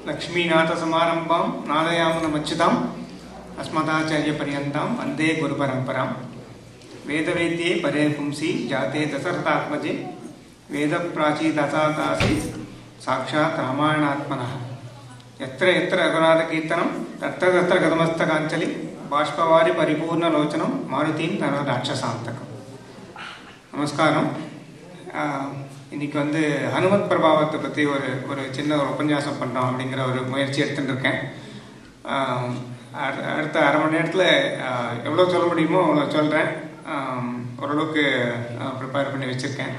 लक्ष्मीनाथसमारम्भां नादयामुनमच्युताम् अस्मदाचार्यपर्यन्तां वन्दे गुरुपरम्परां वेदवेद्ये परे पुंसि जाते दशरथात्मजे वेदप्राचीदसादासि साक्षात् रामायणात्मनः यत्र यत्र रघुनाथकीर्तनं तत्र तत्र गतमस्तकाञ्जलि बाष्पवारि परिपूर्णलोचनं मारुतीं नरराक्षसान्तकम्. நமஸ்காரம். இன்றைக்கி ஹனுமத் பிரபாவத்தை பற்றி ஒரு சின்ன உபன்யாசம் பண்ணுறோம் அப்படிங்கிற ஒரு முயற்சி எடுத்துகிட்டு இருக்கேன். அடுத்த அரை மணி நேரத்தில் எவ்வளோ சொல்ல முடியுமோ அவ்வளோ சொல்கிறேன். ஓரளவுக்கு ப்ரிப்பேர் பண்ணி வச்சுருக்கேன்.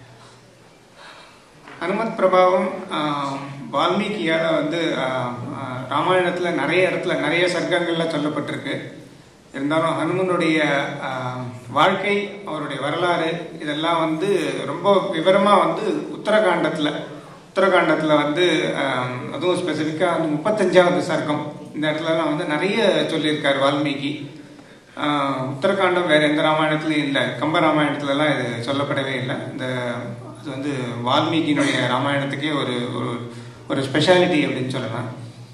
ஹனுமத் பிரபாவம் வால்மீகியால் ராமாயணத்தில் நிறைய இடத்துல நிறைய சர்க்கங்களில் சொல்லப்பட்டிருக்கு. இருந்தாலும் ஹனுமனுடைய வாழ்க்கை, அவருடைய வரலாறு இதெல்லாம் ரொம்ப விவரமாக உத்தரகாண்டத்தில் அதுவும் ஸ்பெசிஃபிக்காக 35வது சர்க்கம் இந்த இடத்துலலாம் நிறைய சொல்லியிருக்கார் வால்மீகி. உத்தரகாண்டம் வேறு எந்த ராமாயணத்துலையும் இல்லை. கம்ப ராமாயணத்துலலாம் இது சொல்லப்படவே இல்லை. அது வால்மீகியினுடைய ராமாயணத்துக்கே ஒரு ஒரு ஸ்பெஷாலிட்டி அப்படின்னு சொல்லலாம்.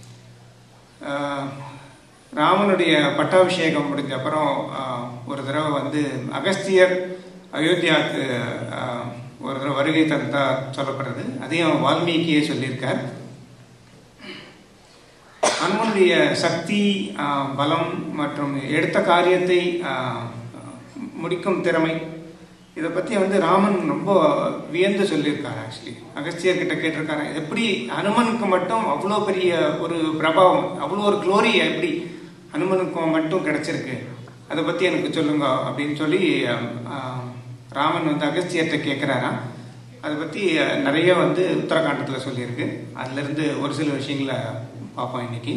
ராமனுடைய பட்டாபிஷேகம் முடிஞ்ச அப்புறம் ஒரு தடவை அகஸ்தியர் அயோத்தியாவுக்கு ஒரு தடவை வருகை தந்தா சொல்லப்படுறது. அதையும் வால்மீகியே சொல்லியிருக்கார். ஹனுமனுடைய சக்தி, பலம் மற்றும் எடுத்த காரியத்தை முடிக்கும் திறமை இதை பற்றி ராமன் ரொம்ப வியந்து சொல்லியிருக்காரு. ஆக்சுவலி அகஸ்தியர்கிட்ட கேட்டிருக்காரு, எப்படி ஹனுமனுக்கு மட்டும் அவ்வளோ பெரிய ஒரு பிரபாவம், அவ்வளோ ஒரு க்ளோரி எப்படி ஹனுமனுக்கு மட்டும் கிடைச்சிருக்கு, அதை பற்றி எனக்கு சொல்லுங்க அப்படின்னு சொல்லி ராமன் அகஸ்தியர்கிட்ட கேட்குறாரா. அதை பற்றி நிறைய உத்தரகாண்டத்தில் சொல்லியிருக்கு. அதுலேருந்து ஒரு சில விஷயங்களை பார்ப்போம் இன்னைக்கு.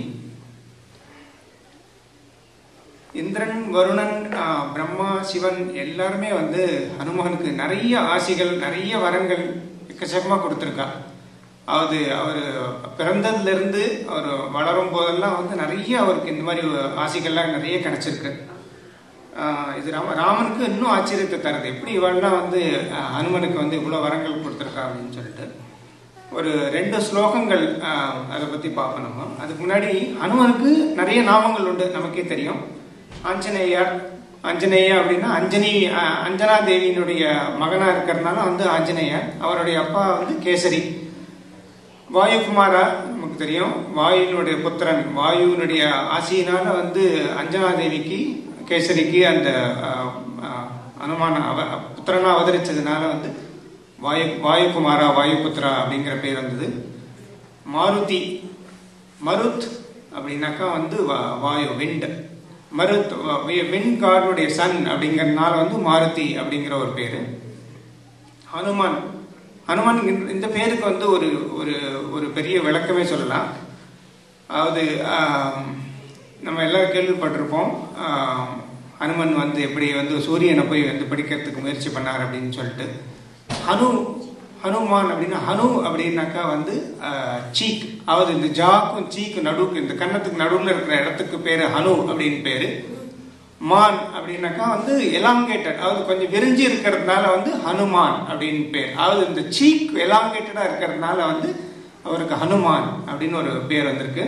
இந்திரன், வருணன், பிரம்மா, சிவன் எல்லாருமே ஹனுமானுக்கு நிறைய ஆசிகள், நிறைய வரங்கள் எக்கச்சக்கமாக கொடுத்துருக்கா. அவர் பிறந்ததுலேருந்து அவர் வளரும் போதெல்லாம் நிறைய அவருக்கு இந்த மாதிரி ஆசைகள்லாம் நிறைய கிடைச்சிருக்கு. இது ராமனுக்கு இன்னும் ஆச்சரியத்தை தருது. எப்படி இவெல்லாம் ஹனுமனுக்கு இவ்வளோ வரங்கள் கொடுத்துருக்கா அப்படின்னு சொல்லிட்டு ஒரு 2 ஸ்லோகங்கள் அதை பற்றி பார்ப்போம் நம்ம. அதுக்கு முன்னாடி ஹனுமனுக்கு நிறைய நாமங்கள் உண்டு, நமக்கே தெரியும். ஆஞ்சநேயா அப்படின்னா அஞ்சனா தேவியினுடைய மகனா இருக்கிறதுனால ஆஞ்சநேயர். அவருடைய அப்பா கேசரி. வாயுகுமாரா நமக்கு தெரியும், வாயுனுடைய புத்திரன். வாயுனுடைய ஆசியினால அஞ்சனா தேவிக்கு, கேசரிக்கு அந்த அனுமான புத்திரனா அவதரிச்சதுனால வாயுகுமாரா, வாயுபுத்திரா அப்படிங்கிற பேர் வந்தது. மாருதி, மருத் அப்படின்னாக்கா வாயு, விண்ட். மருத் விண்ட் கார்டுடைய சன் அப்படிங்கிறதுனால மாருதி அப்படிங்கிற ஒரு பேர். ஹனுமான் இந்த பேருக்கு ஒரு ஒரு ஒரு பெரிய விளக்கமே சொல்லலாம். அதாவது நம்ம எல்லாம் கேள்விப்பட்டிருப்போம், ஹனுமன் எப்படி சூரியனை போய் படிக்கிறதுக்கு முயற்சி பண்ணார் அப்படின்னு சொல்லிட்டு. ஹனுமான் அப்படின்னா ஹனு அப்படின்னாக்கா சீக், அதாவது இந்த ஜாக்கும் சீக்கு நடுவுக்கு, இந்த கன்னத்துக்கு நடுவில் இருக்கிற இடத்துக்கு பேர் ஹனு அப்படின்னு பேர். மான் அப்படின்னாக்கா எலாங்கேட்டட், அதாவது கொஞ்சம் விரிஞ்சு இருக்கிறதுனால ஹனுமான் அப்படின்னு பேர். அதாவது இந்த சீக் எலாங்கேட்டடா இருக்கிறதுனால அவருக்கு ஹனுமான் அப்படின்னு ஒரு பேர் வந்திருக்கு.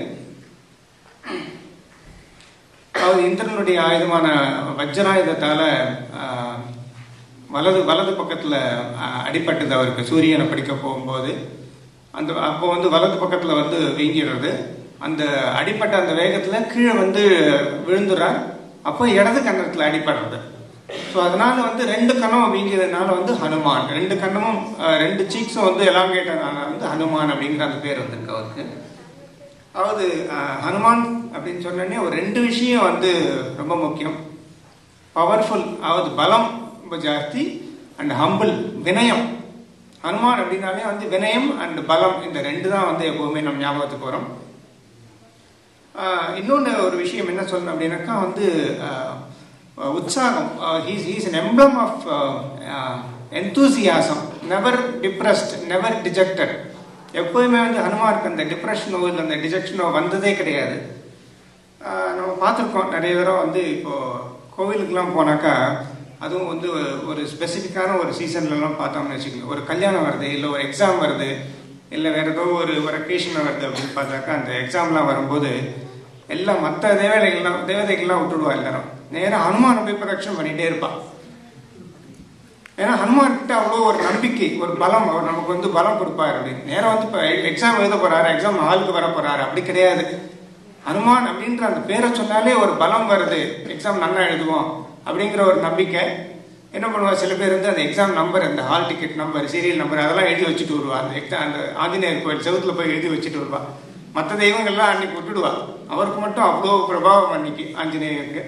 அதாவது இந்திரனுடைய ஆயுதமான வஜ்ராயுதத்தால வலது பக்கத்தில் அடிபட்டது அவருக்கு சூரியனை படிக்க போகும்போது. அப்போ வலது பக்கத்தில் வீங்கிடுறது. அந்த அடிப்பட்ட அந்த வேகத்தில் கீழே விழுந்துடுறார். அப்போ இடது கன்னத்தில் அடிபடுறது. ஸோ அதனால 2 கண்ணமும் வீங்கியதுனால ஹனுமான், 2 கண்ணமும் 2 சீக்ஸும் எலாங்கேட்டனால ஹனுமான் அப்படிங்கிற அந்த பேர் வந்திருக்கு அவருக்கு. அதாவது ஹனுமான் அப்படின்னு சொன்னோடனே ஒரு 2 விஷயம் ரொம்ப முக்கியம். பவர்ஃபுல், அதாவது பலம் ரொம்ப ஜாஸ்தி, அண்ட் ஹம்பிள், வினயம். ஹனுமான் அப்படின்னாலே வினயம் அண்ட் பலம், இந்த 2 தான் எப்போவுமே நம்ம ஞாபகத்துக்கு வரும். இன்னொன்று ஒரு விஷயம் என்ன சொல்லணும் அப்படின்னாக்கா உற்சாகம். He's an emblem of enthusiasm, never depressed, never dejected. எப்போயுமே ஹனுமாருக்கு அந்த டிப்ரெஷனோ இல்லை அந்த டிஜெக்ஷனோ வந்ததே கிடையாது. நம்ம பார்த்துருக்கோம் நிறைய தடவை இப்போ கோவிலுக்கெல்லாம் போனாக்கா, அதுவும் ஒரு ஸ்பெசிஃபிக்கான ஒரு சீசன்லலாம் பார்த்தோம்னு வச்சுக்கோங்க, ஒரு கல்யாணம் வருது, இல்லை ஒரு எக்ஸாம் வருது, இல்லை வேற ஏதோ ஒரு வெக்கேஷன் வருது அப்படின்னு பார்த்தாக்கா அந்த எக்ஸாம்லாம் வரும்போது எல்லாம் மற்ற தேவதைகள்லாம் விட்டுடுவா. எல்லாரும் நேராக ஹனுமானை போய் பிரதட்சணம் பண்ணிகிட்டே இருப்பாள். ஏன்னா ஹனுமான் கிட்ட அவ்வளோ ஒரு நம்பிக்கை, ஒரு பலம், அவர் நமக்கு வந்து பலம் கொடுப்பார் அப்படின்னு. நேரம் வந்து இப்போ எக்ஸாம் எழுத போறாரு, எக்ஸாம் ஹாலுக்கு வர போறாரு, அப்படி கிடையாது. ஹனுமான் அப்படின்ற அந்த பேரை சொன்னாலே ஒரு பலம் வருது, எக்ஸாம் நல்லா எழுதுவோம் அப்படிங்கிற ஒரு நம்பிக்கை. என்ன பண்ணுவா, சில பேர் வந்து அந்த எக்ஸாம் நம்பர், அந்த hall ticket number, serial number அதெல்லாம் எழுதி வச்சுட்டு வருவா. அந்த எக்ஸாம் அந்த ஆஞ்சநேயர் கோயில் செவுத்துல போய் எழுதி வச்சுட்டு வருவா. மற்ற தெய்வங்கள்லாம் அன்னைக்கு விட்டுடுவா, அவருக்கு மட்டும் அவ்வளோ பிரபாவம் அன்னைக்கு ஆஞ்சநேயருக்கு.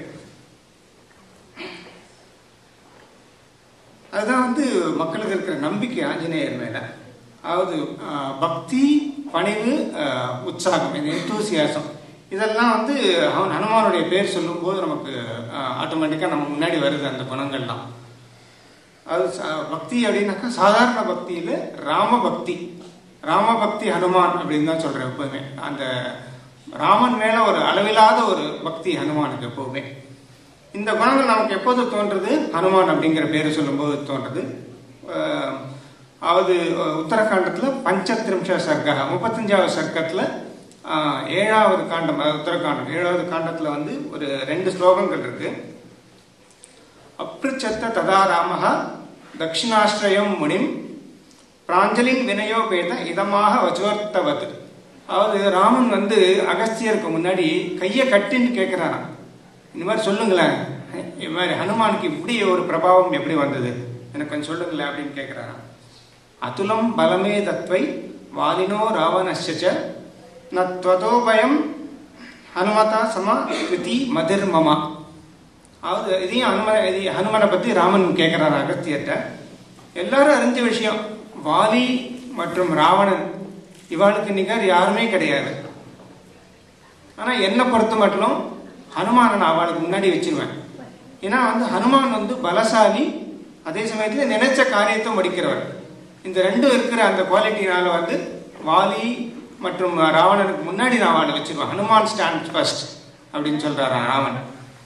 அதுதான் வந்து மக்களுக்கு இருக்கிற நம்பிக்கை ஆஞ்சநேயர் மேல. அதாவது பக்தி, பணிவு, உற்சாகம், இந்த எந்தூசியாசம், இதெல்லாம் வந்து ஹனுமானுடைய பேர் சொல்லும் போது நமக்கு ஆட்டோமேட்டிக்கா நம்ம முன்னாடி வருது அந்த குணங்கள்லாம். அது பக்தி அப்படின்னாக்கா சாதாரண பக்தியில ராமபக்தி, ராமபக்தி ஹனுமான் அப்படின்னு தான் சொல்றேன் எப்பவுமே. அந்த ராமன் மேல ஒரு அளவில்லாத ஒரு பக்தி ஹனுமானுக்கு எப்பவுமே. இந்த குணங்கள் நமக்கு எப்போது தோன்றது, ஹனுமான் அப்படிங்கிற பேரை சொல்லும் போது தோன்றது. அதாவது உத்தரகாண்டத்துல பஞ்சத்ரிம்ச சர்க்கா, 35வது சர்க்கத்துல 7வது காண்டம், அதாவது உத்தரகாண்டம் 7வது காண்டத்துல வந்து ஒரு 2 ஸ்லோகங்கள் இருக்கு. அப்ருச்சத்த ததா ராமஹ தட்சிணாஸ்ரயம் முனிம் பிராஞ்சலின் வினயோபேத இதமாக வஜோர்த்தவது. அதாவது ராமன் வந்து அகஸ்தியருக்கு முன்னாடி கையை கட்டின்னு கேட்கிறாராம், இந்த மாதிரி சொல்லுங்களேன், இது மாதிரி ஹனுமானுக்கு இப்படி ஒரு பிரபாவம் எப்படி வந்தது, எனக்கு கொஞ்சம் சொல்லுங்களேன் அப்படின்னு கேட்கிறாராம். அதுலம் பலமே தத்வை வாலினோ ராவணஸ்ய நத்வதோபயம் ஹனுமதா சமா கிருதி மதிர்மமா. அதாவது இதையும் ஹனுமனை பத்தி ராமன் கேட்கிறார் அகஸ்தியர்கிட்ட. எல்லாரும் அறிஞ்ச விஷயம், வாலி மற்றும் ராவணன் இவாளுக்கு நிகர் யாருமே கிடையாது. ஆனா என்னை பொறுத்த மட்டும் ஹனுமானை நான் அவளுக்கு முன்னாடி வச்சிருவேன். ஏன்னா வந்து ஹனுமான் வந்து பலசாலி, அதே சமயத்துல நினைச்ச காரியத்தை முடிக்கிறவர். இந்த ரெண்டும் இருக்கிற அந்த குவாலிட்டினால வந்து வாலி மற்றும் ராவணனுக்கு முன்னாடி நான் அவளை வச்சிருவேன். ஹனுமான் ஸ்டாண்ட் ஃபர்ஸ்ட் அப்படின்னு சொல்றாரு ராவன்.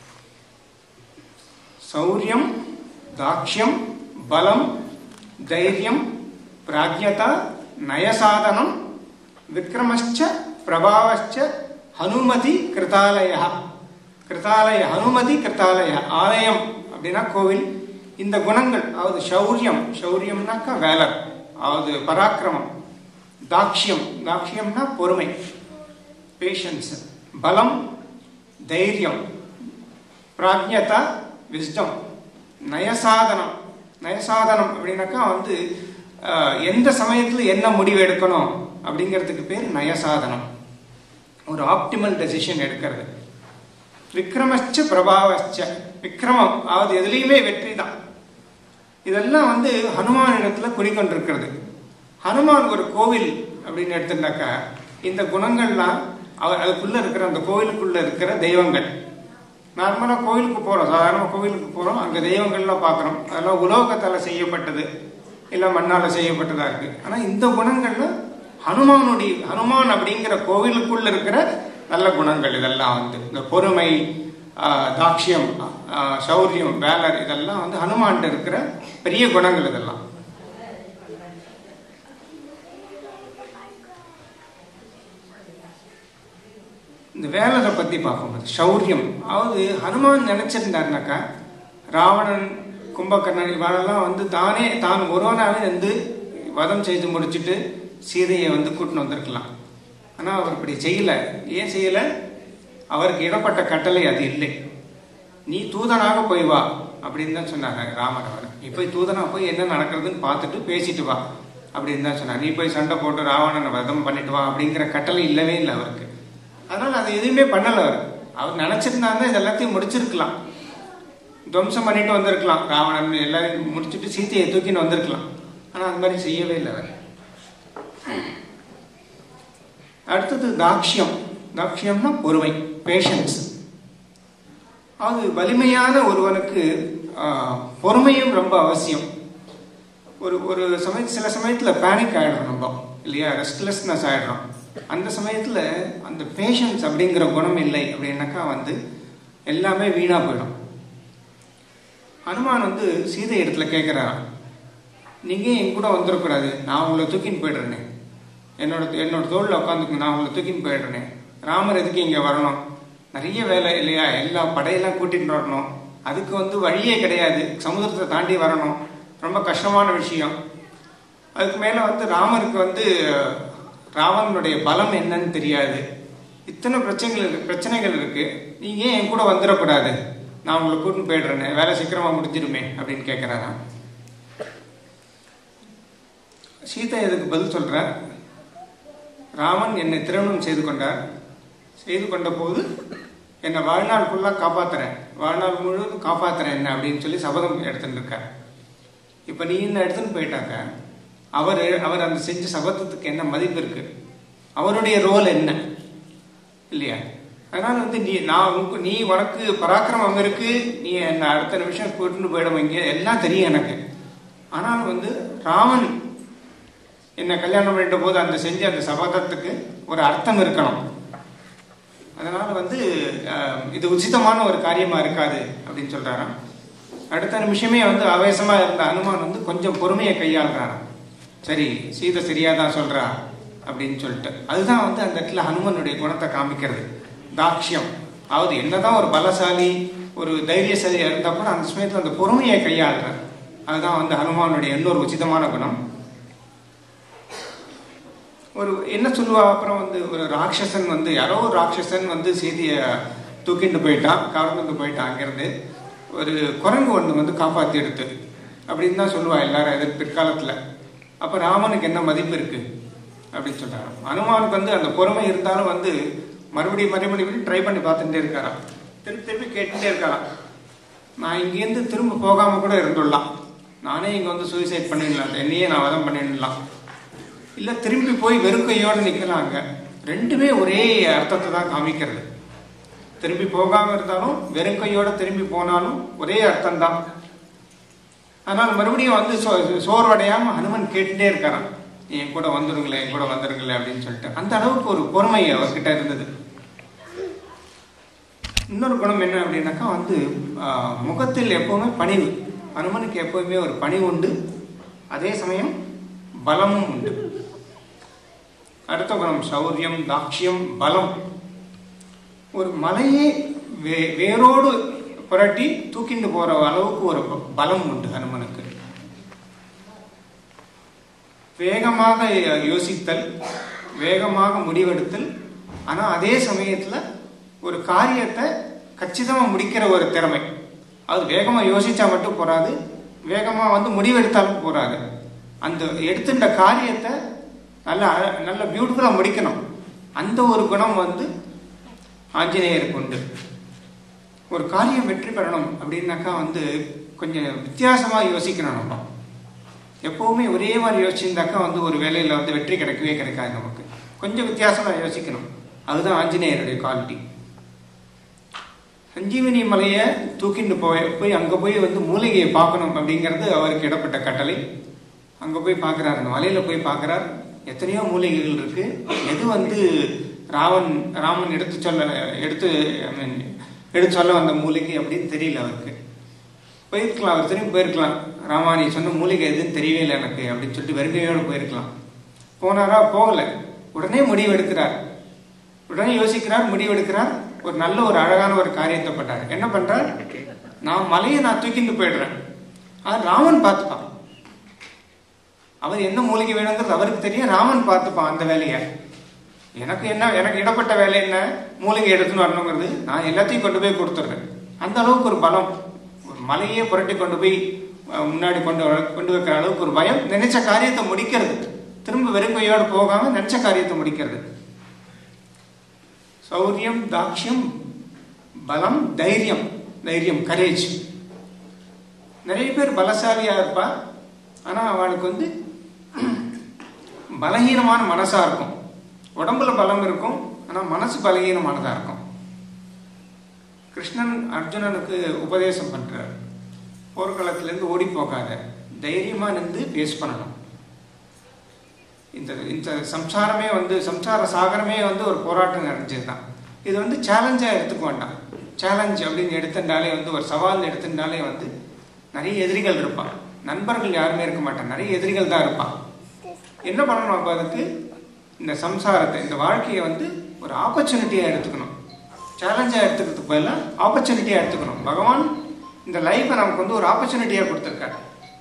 சௌரியம், தாக்ஷ்யம், பலம், தைரியம், பிராக்ஞதா, நயசாதனம், விக்ரமஸ்ச பிரபாவஸ்ச ஹனுமதி கிருதாலய. கிருதாலய, ஹனுமதி கிருதாலய, ஆலயம் அப்படின்னா கோவில். இந்த குணங்கள், அதாவது சௌரியம், சௌரியம்னாக்கா வேலர், அதாவது பராக்கிரமம். தாக்ஷ்யம், தாக்ஷ்யம்னா பொறுமை, பேஷன்ஸ். பலம், தைரியம். பிராக்ஞதா, விஸ்டம். நயசாதனம், நயசாதனம் அப்படின்னாக்கா வந்து எந்த சமயத்துல என்ன முடிவு எடுக்கணும் அப்படிங்கிறதுக்கு பேர் நயசாதனம், ஒரு ஆப்டிமல் டெசிஷன் எடுக்கிறது. விக்ரமச்ச பிரபாவச்ச, விக்ரமம், அதாவது எதுலையுமே வெற்றி தான். இதெல்லாம் வந்து ஹனுமான் இடத்துல குடிக்கொண்டிருக்கிறது. ஹனுமான் ஒரு கோவில் அப்படின்னு எடுத்துட்டாக்கா இந்த குணங்கள்லாம் அதுக்குள்ள இருக்கிற, அந்த கோவிலுக்குள்ள இருக்கிற தெய்வங்கள். நார்மலா கோவிலுக்கு போறோம், சாதாரண கோவிலுக்கு போறோம், அங்க தெய்வங்கள்லாம் பாக்குறோம், அதெல்லாம் உலோகத்தால செய்யப்பட்டது, இல்ல மண்ணால செய்யப்பட்டதா இருக்கு. ஆனா இந்த குணங்கள்ல ஹனுமான் அப்படிங்கிற கோவிலுக்குள்ள இருக்கிற நல்ல குணங்கள் இதெல்லாம் வந்து இந்த பொறுமை, தாக்ஷ்யம், சௌரியம், வேலர், இதெல்லாம் வந்து ஹனுமான் இருக்கிற பெரிய குணங்கள். இதெல்லாம் இந்த வேலரை பத்தி பார்க்கும்போது சௌரியம், அதாவது ஹனுமான் நினைச்சிருந்தாருனாக்கா ராவணன், கும்பகர்ணன் இவரெல்லாம் வந்து தான் ஒருவனாவே வந்து வதம் செய்து முடிச்சுட்டு சீதையை வந்து கூட்டின்னு வந்திருக்கலாம். ஆனா அவர் இப்படி செய்யல. ஏன் செய்யல? அவருக்கு இடப்பட்ட கட்டளை அது இல்லை. நீ தூதனாக போய் வா அப்படின்னு தான் சொன்னாங்க ராமர். அவர் நீ போய் தூதனா போய் என்ன நடக்கிறதுன்னு பார்த்துட்டு பேசிட்டு வா அப்படின்னு தான் சொன்னார். நீ போய் சண்டை போட்டு ராவணனை வதம் பண்ணிட்டு வா அப்படிங்கிற கட்டளை இல்லவே இல்லை அவருக்கு. அதனால அதை எதுவுமே பண்ணல. அவர் நினைச்சிருந்தாங்க இது எல்லாத்தையும் முடிச்சிருக்கலாம், துவம்சம் பண்ணிட்டு வந்திருக்கலாம், ராவணன் எல்லாரையும் முடிச்சுட்டு சீத்தையை தூக்கின்னு வந்திருக்கலாம். ஆனா அந்த மாதிரி செய்யவே இல்லை அவர். அடுத்தது தாக்ஷ்யம். தாக்ஷ்யம்னா பொறுமை, பேஷன்ஸ். அது வலிமையான ஒருவனுக்கு பொறுமையும் ரொம்ப அவசியம். ஒரு சில சமயத்துல பேனிக் ஆயிடுறோம் நம்ம இல்லையா, ரெஸ்ட்லெஸ்னஸ் ஆயிடுறோம். அந்த சமயத்துல அந்த பேஷன்ஸ் அப்படிங்கிற குணம் இல்லை அப்படின்னாக்கா வந்து எல்லாமே வீணா போயிடும். ஹனுமான் வந்து சீதை இடத்துல கேட்கிறாராம், நீங்க என் கூட வந்துடக்கூடாது, நான் உங்களை தூக்கின்னு போயிடுறேன்னு. என்னோட தோளில் உட்காந்துக்கு, நான் உங்களை தூக்கின்னு போயிடுறேனே, ராமர் எதுக்கு இங்கே வரணும், நிறைய வேலை இல்லையா, எல்லா படையெல்லாம் கூட்டிகிட்டு வரணும், அதுக்கு வந்து வழியே கிடையாது, சமுதிரத்தை தாண்டி வரணும், ரொம்ப கஷ்டமான விஷயம். அதுக்கு மேலே வந்து ராமருக்கு வந்து ராவணனுடைய பலம் என்னன்னு தெரியாது, இத்தனை பிரச்சனைகள் இருக்கு, நீங்க ஏன் என் கூட வந்துடக்கூடாது, நான் உங்களை கூட்டின்னு போயிடுறேன்னு, வேலை சீக்கிரமா முடிஞ்சிருமே அப்படின்னு கேட்கிறாராம். சீதா இதுக்கு பதில் சொல்ற, ராமன் என்னை திருமணம் செய்து கொண்ட போது என்னை வாழ்நாள் ஃபுல்லாக காப்பாத்துறேன், வாழ்நாள் முழுவதும் காப்பாத்துறேன் என்ன அப்படின்னு சொல்லி சபதம் எடுத்துட்டு இருக்கார். இப்போ நீ என்ன எடுத்துன்னு போயிட்டாக்க அவர் அந்த செஞ்ச சபதத்துக்கு என்ன மதிப்பு இருக்கு, அவருடைய ரோல் என்ன இல்லையா? அதனால வந்து நீ உனக்கு பராக்கிரமம் இருக்கு, நீ என்ன அடுத்த நிமிஷம் கூட்டிட்டு போயிடும், இங்கே எல்லாம் தெரியும் எனக்கு. ஆனால் வந்து ராமன் என்ன கல்யாணம் பண்ணிட்ட போது அந்த செஞ்ச அந்த சபதத்துக்கு ஒரு அர்த்தம் இருக்கணும். அதனால வந்து இது உச்சிதமான ஒரு காரியமா இருக்காது அப்படின்னு சொல்றாராம். அடுத்த நிமிஷமே வந்து ஆவேசமா இருந்த அனுமான் வந்து கொஞ்சம் பொறுமையை கையாளுறாராம். சரி, சீதை சரியாதான் சொல்றா அப்படின்னு சொல்லிட்டு, அதுதான் வந்து அந்த இடத்துல ஹனுமனுடைய குணத்தை காமிக்கிறது, தாக்ஷியம். அதாவது என்னதான் ஒரு பலசாலி ஒரு தைரியசாலியா இருந்தா கூட அந்த சமயத்துல அந்த பொறுமையை கையாளுறார். அதுதான் வந்து ஹனுமானுடைய இன்னொரு உச்சிதமான குணம். ஒரு என்ன சொல்லுவா, அப்புறம் வந்து ஒரு ராட்சசன் வந்து யாரோ ஒரு ராட்சசன் வந்து சீதையை தூக்கிட்டு போயிட்டான், கவர்ந்து போயிட்டான். அங்கிருந்து ஒரு குரங்கு ஒன்று வந்து காப்பாற்றி எடுத்து அப்படின்னு தான் சொல்லுவா எல்லாரும் எதிர் பிற்காலத்தில். அப்போ ராமனுக்கு என்ன மதிப்பு இருக்கு அப்படின்னு சொல்றாரு. அனுமானுக்கு வந்து அந்த பொறுமை இருந்தாலும் வந்து மறுபடியும் ட்ரை பண்ணி பார்த்துட்டே இருக்காராம், திருப்பி கேட்டுட்டே இருக்காராம். நான் இங்கேருந்து திரும்ப போகாம கூட இருந்துடலாம், நானே இங்கே வந்து சூசைட் பண்ணிடலாம், என்னையே நான் வதம் பண்ணிடலாம், இல்லை திரும்பி போய் வெறும் கையோடு நிற்கலாங்க. ரெண்டுமே ஒரே அர்த்தத்தை தான் காமிக்கிறது. திரும்பி போகாம இருந்தாலும் வெறும் கையோட திரும்பி போனாலும் ஒரே அர்த்தம் தான். ஆனால் மறுபடியும் வந்து சோர்வடையாம ஹனுமன் கேட்டுட்டே இருக்காராம், என் கூட வந்துருங்களேன், என் கூட வந்துருங்களேன் அப்படின்னு சொல்லிட்டு. அந்த அளவுக்கு ஒரு பொறுமை அவர்கிட்ட இருந்தது. இன்னொரு குணம் என்ன அப்படின்னாக்கா வந்து முகத்தில் எப்பவுமே பணிவு. ஹனுமனுக்கு எப்பவுமே ஒரு பணிவு உண்டு, அதே சமயம் பலமும் உண்டு. அடுத்த குணம் சௌரியம், தாக்ஷியம், பலம். ஒரு மலையை வேரோடு புரட்டி தூக்கிண்டு போற அளவுக்கு ஒரு பலம் உண்டு ஹனுமனுக்கு. வேகமாக யோசித்தல், வேகமாக முடிவெடுத்தல், ஆனா அதே சமயத்துல ஒரு காரியத்தை கச்சிதமா முடிக்கிற ஒரு திறமை. அது வேகமா யோசிச்சா மட்டும் போறாது, வேகமா வந்து முடிவெடுத்தாலும் போறாது. அந்த எடுத்துட்ட காரியத்தை நல்ல பியூட்டிஃபுல்லா முடிக்கணும். அந்த ஒரு குணம் வந்து ஆஞ்சநேயருக்கு உண்டு. ஒரு காரியம் வெற்றி பெறணும் அப்படின்னாக்கா வந்து கொஞ்சம் வித்தியாசமா யோசிக்கணும். நம்ம எப்பவுமே ஒரே மாதிரி யோசிச்சிருந்தாக்கா வந்து ஒரு வேலையில வந்து வெற்றி கிடைக்காது. நமக்கு கொஞ்சம் வித்தியாசமா யோசிக்கணும். அதுதான் ஆஞ்சநேயருடைய குவாலிட்டி. சஞ்சீவினி மலையை தூக்கிட்டு போய் அங்க போய் வந்து மூலிகையை பார்க்கணும் அப்படிங்கிறது அவருக்கு இடப்பட்ட கட்டளை. அங்க போய் பார்க்கிறார், அந்த மலையில போய் பார்க்கிறார், எத்தனையோ மூலிகைகள் இருக்கு. எது வந்து ராமன் எடுத்து சொல்ல வந்த மூலிகை அப்படின்னு தெரியல அவருக்கு. போயிருக்கலாம், அவர் திரும்பி போயிருக்கலாம், ராமா நீ சொன்ன மூலிகை எதுன்னு தெரியவே இல்லை எனக்கு அப்படின்னு சொல்லிட்டு வெறுங்கையோடு போயிருக்கலாம். போனாரா? போகல. உடனே முடிவெடுக்கிறார், உடனே யோசிக்கிறார், முடிவெடுக்கிறார். ஒரு நல்ல ஒரு அழகான ஒரு காரியத்தை பண்றார். என்ன பண்றார்? நான் மலையை தூக்கிட்டு போயிடுறேன், அது ராமன் பார்த்துப்பான். அவர் என்ன மூலிகை வேணுங்கிறது அவருக்கு தெரியும், ராமன் பார்த்துப்பான் அந்த வேலையை. எனக்கு இடப்பட்ட வேலை என்ன? மூலிகை எடுத்துன்னு வரணுங்கிறது. நான் எல்லாத்தையும் கொண்டு போய் கொடுத்துட்றேன். அந்த அளவுக்கு ஒரு பலம். ஒரு மலையே புரட்டி கொண்டு போய் முன்னாடி கொண்டு வைக்கிற அளவுக்கு ஒரு பயம். நினைச்ச காரியத்தை முடிக்கிறது, திரும்ப வெறுங்கையோடு போகாம நினைச்ச காரியத்தை முடிக்கிறது. சௌரியம், தாக்ஷியம், பலம், தைரியம், கரேஜ். நிறைய பேர் பலசாலியா இருப்பா, ஆனா அவளுக்கு வந்து பலகீனமான மனசா இருக்கும். உடம்புல பலம் இருக்கும், ஆனா மனசு பலகீனமானதா இருக்கும். கிருஷ்ணன் அர்ஜுனனுக்கு உபதேசம் பண்றார், போர்க்களத்திலிருந்து ஓடி போகாத, தைரியமா நின்று பேஸ் பண்ணணும். இந்த சம்சாரமே வந்து சம்சார சாகரமே வந்து ஒரு போராட்டம் நிறைஞ்சதுதான். இது வந்து சேலஞ்சா எடுத்துக்க வேண்டாம். சேலஞ்ச் அப்படின்னு எடுத்துட்டாலே வந்து ஒரு சவால் எடுத்துட்டாலே வந்து நிறைய எதிரிகள் இருப்பான். நண்பர்கள் யாருமே இருக்க மாட்டான், நிறைய எதிரிகள் தான் இருப்பான். என்ன பண்ணணும்? அப்ப அதுக்கு இந்த சம்சாரத்தை, இந்த வாழ்க்கையை வந்து ஒரு ஆப்பர்ச்சுனிட்டியாக எடுத்துக்கணும். சேலஞ்சாக எடுத்துக்கிறதுக்கு பதிலாக ஆப்பர்ச்சுனிட்டியாக எடுத்துக்கணும். பகவான் இந்த லைஃப்பை நமக்கு வந்து ஒரு ஆப்பர்ச்சுனிட்டியாக கொடுத்துருக்காரு.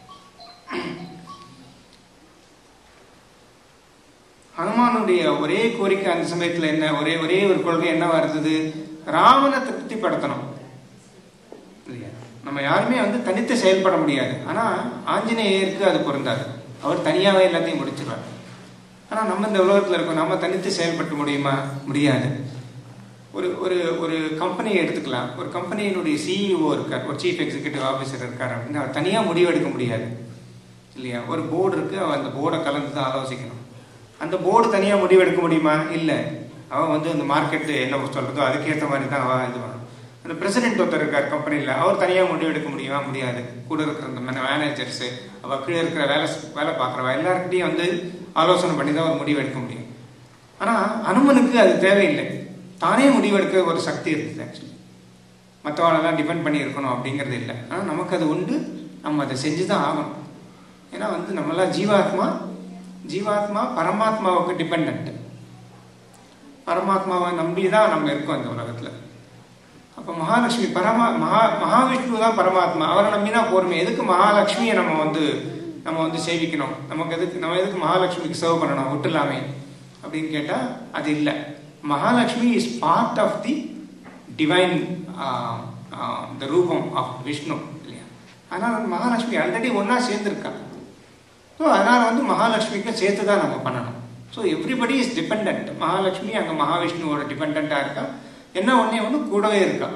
ஹனுமானுடைய ஒரே கோரிக்கை அந்த சமயத்தில் என்ன, ஒரே ஒரு கொள்கை என்னவா இருந்தது? ராவனை திருப்திப்படுத்தணும் இல்லையா? நம்ம யாருமே வந்து தனித்து செயல்பட முடியாது. ஆனால் ஆஞ்சநேயருக்கு அது பொருந்தாது. அவர் தனியாகவே எல்லாத்தையும் முடிச்சிருவார். ஆனால் நம்ம இந்த உலகத்தில் இருக்கோம், நம்ம தனித்து செயல்பட முடியுமா? முடியாது. ஒரு கம்பெனியை எடுத்துக்கலாம். ஒரு கம்பெனியினுடைய சிஇஓ இருக்கார், ஒரு சீஃப் எக்ஸிக்யூட்டிவ் ஆஃபீஸர் இருக்கார் அப்படின்னா அவர் தனியாக முடிவெடுக்க முடியாது இல்லையா? ஒரு போர்டு இருக்குது, அவர் அந்த போர்டை கலந்து தான் ஆலோசிக்கணும். அந்த போர்டு தனியாக முடிவெடுக்க முடியுமா? இல்லை. அவன் வந்து அந்த மார்க்கெட்டு என்ன சொல்கிறதோ அதுக்கேற்ற மாதிரி தான் அவன் இது பண்ணணும். அந்த பிரசிடென்ட் ஒருத்தர் இருக்கார் கம்பெனியில், அவர் தனியாக முடிவெடுக்க முடியுமா? முடியாது. கூட இருக்கிற அந்த மேனேஜர்ஸு, அவள் கீழே இருக்கிற வேலை பார்க்குறவா எல்லாருக்கிட்டையும் வந்து ஆலோசனை பண்ணி தான் ஒரு முடிவெடுக்க முடியும். ஆனால் அனுமனுக்கு அது தேவையில்லை. தானே முடிவெடுக்க ஒரு சக்தி இருக்குது. ஆக்சுவலி மற்றவாளெல்லாம் டிபெண்ட் பண்ணி இருக்கணும் அப்படிங்கிறது இல்லை. ஆனால் நமக்கு அது உண்டு, நம்ம அதை செஞ்சு தான் ஆகணும். ஏன்னா வந்து நம்மளாம் ஜீவாத்மா பரமாத்மாவுக்கு டிபெண்ட். பரமாத்மாவை நம்பி தான் நம்ம இருக்கோம் இந்த உலகத்தில். அப்போ மகாலட்சுமி மகாவிஷ்ணு தான் பரமாத்மா, அவரை நம்பினா போருமே. எதுக்கு மகாலட்சுமியை நம்ம வந்து சேவிக்கணும்? நம்ம எதுக்கு மகாலட்சுமிக்கு சர்வ் பண்ணணும் விட்டுலாமே அப்படின்னு கேட்டால் அது இல்லை. Mahalakshmi is part of the divine, the rupam of Vishnu இல்லையா? அதனால் மகாலட்சுமி ஆல்ரெடி ஒன்றா சேர்ந்துருக்கா. ஸோ அதனால் வந்து மகாலட்சுமிக்கு சேர்த்து தான் நம்ம பண்ணணும். So everybody is depend. Mahalakshmi அங்கே மகாவிஷ்ணுவோட டிபெண்ட்டாக இருக்கா. என்ன ஒன்று கூடவே இருக்கா.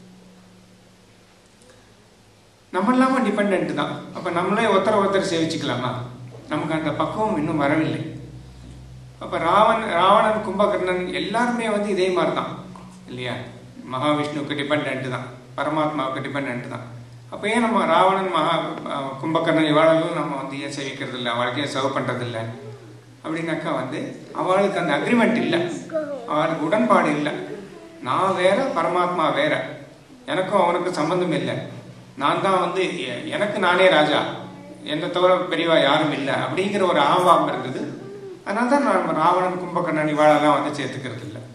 நம்ம இல்லாமல் டிபெண்ட் தான். அப்போ நம்மளே ஒருத்தர் சேவிச்சுக்கலாமா? நமக்கு அந்த பக்குவம் இன்னும் வரவில்லை. அப்போ ராவணன் கும்பகர்ணன் எல்லாருமே வந்து இதே மாதிரி தான் இல்லையா? மகாவிஷ்ணுவுக்கு டிபெண்ட் தான், பரமாத்மாவுக்கு டிபெண்ட் தான். அப்போ ஏன் நம்ம ராவணன் கும்பகர்ணன் இவாளும் நம்ம வந்து ஏன் சேவிக்கிறது இல்லை, அவளுக்கு ஏன் சர்வ் பண்ணுறது இல்லை அப்படின்னாக்கா வந்து அவளுக்கு அந்த அக்ரிமெண்ட் இல்லை, அவளுக்கு உடன்பாடு இல்லை. நான் வேற, பரமாத்மா வேற, எனக்கும் அவனுக்கும் சம்பந்தம் இல்லை. நான் தான் வந்து எனக்கு நானே ராஜா, என்னை தவிர பெரியவா யாரும் இல்லை அப்படிங்கிற ஒரு ஆவாம் இருந்தது. அதனால தான் நம்ம ராவணன் கும்பகர்ணன் இவாளெல்லாம் வந்து சேர்த்துக்கிறது இல்லை.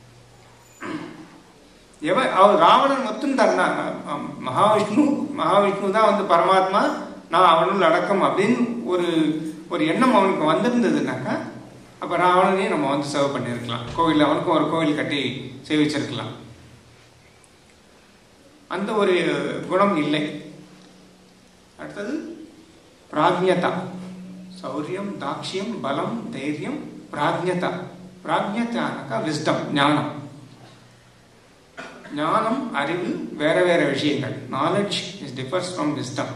அவர் ராவணன் மொத்தம் தரனா மகாவிஷ்ணு தான் வந்து பரமாத்மா, நான் அவனுள் அடக்கம் அப்படின்னு ஒரு எண்ணம் அவனுக்கு வந்திருந்ததுனாக்கா அப்போ ராவணனையும் நம்ம வந்து சர்வ் பண்ணியிருக்கலாம். கோவில், அவனுக்கும் ஒரு கோவில் கட்டி சேவிச்சிருக்கலாம். அந்த ஒரு குணம் இல்லை. அடுத்தது பிராஜ்ஞதா. சௌரியம், தாக்ஷியம், பலம், தைரியம், பிராஜ்ஞதா. பிராஜ்ஞதானாக்கா விஸ்டம், ஞானம். ஞானம், அறிவு வேற வேற விஷயங்கள். Knowledge is differs from wisdom.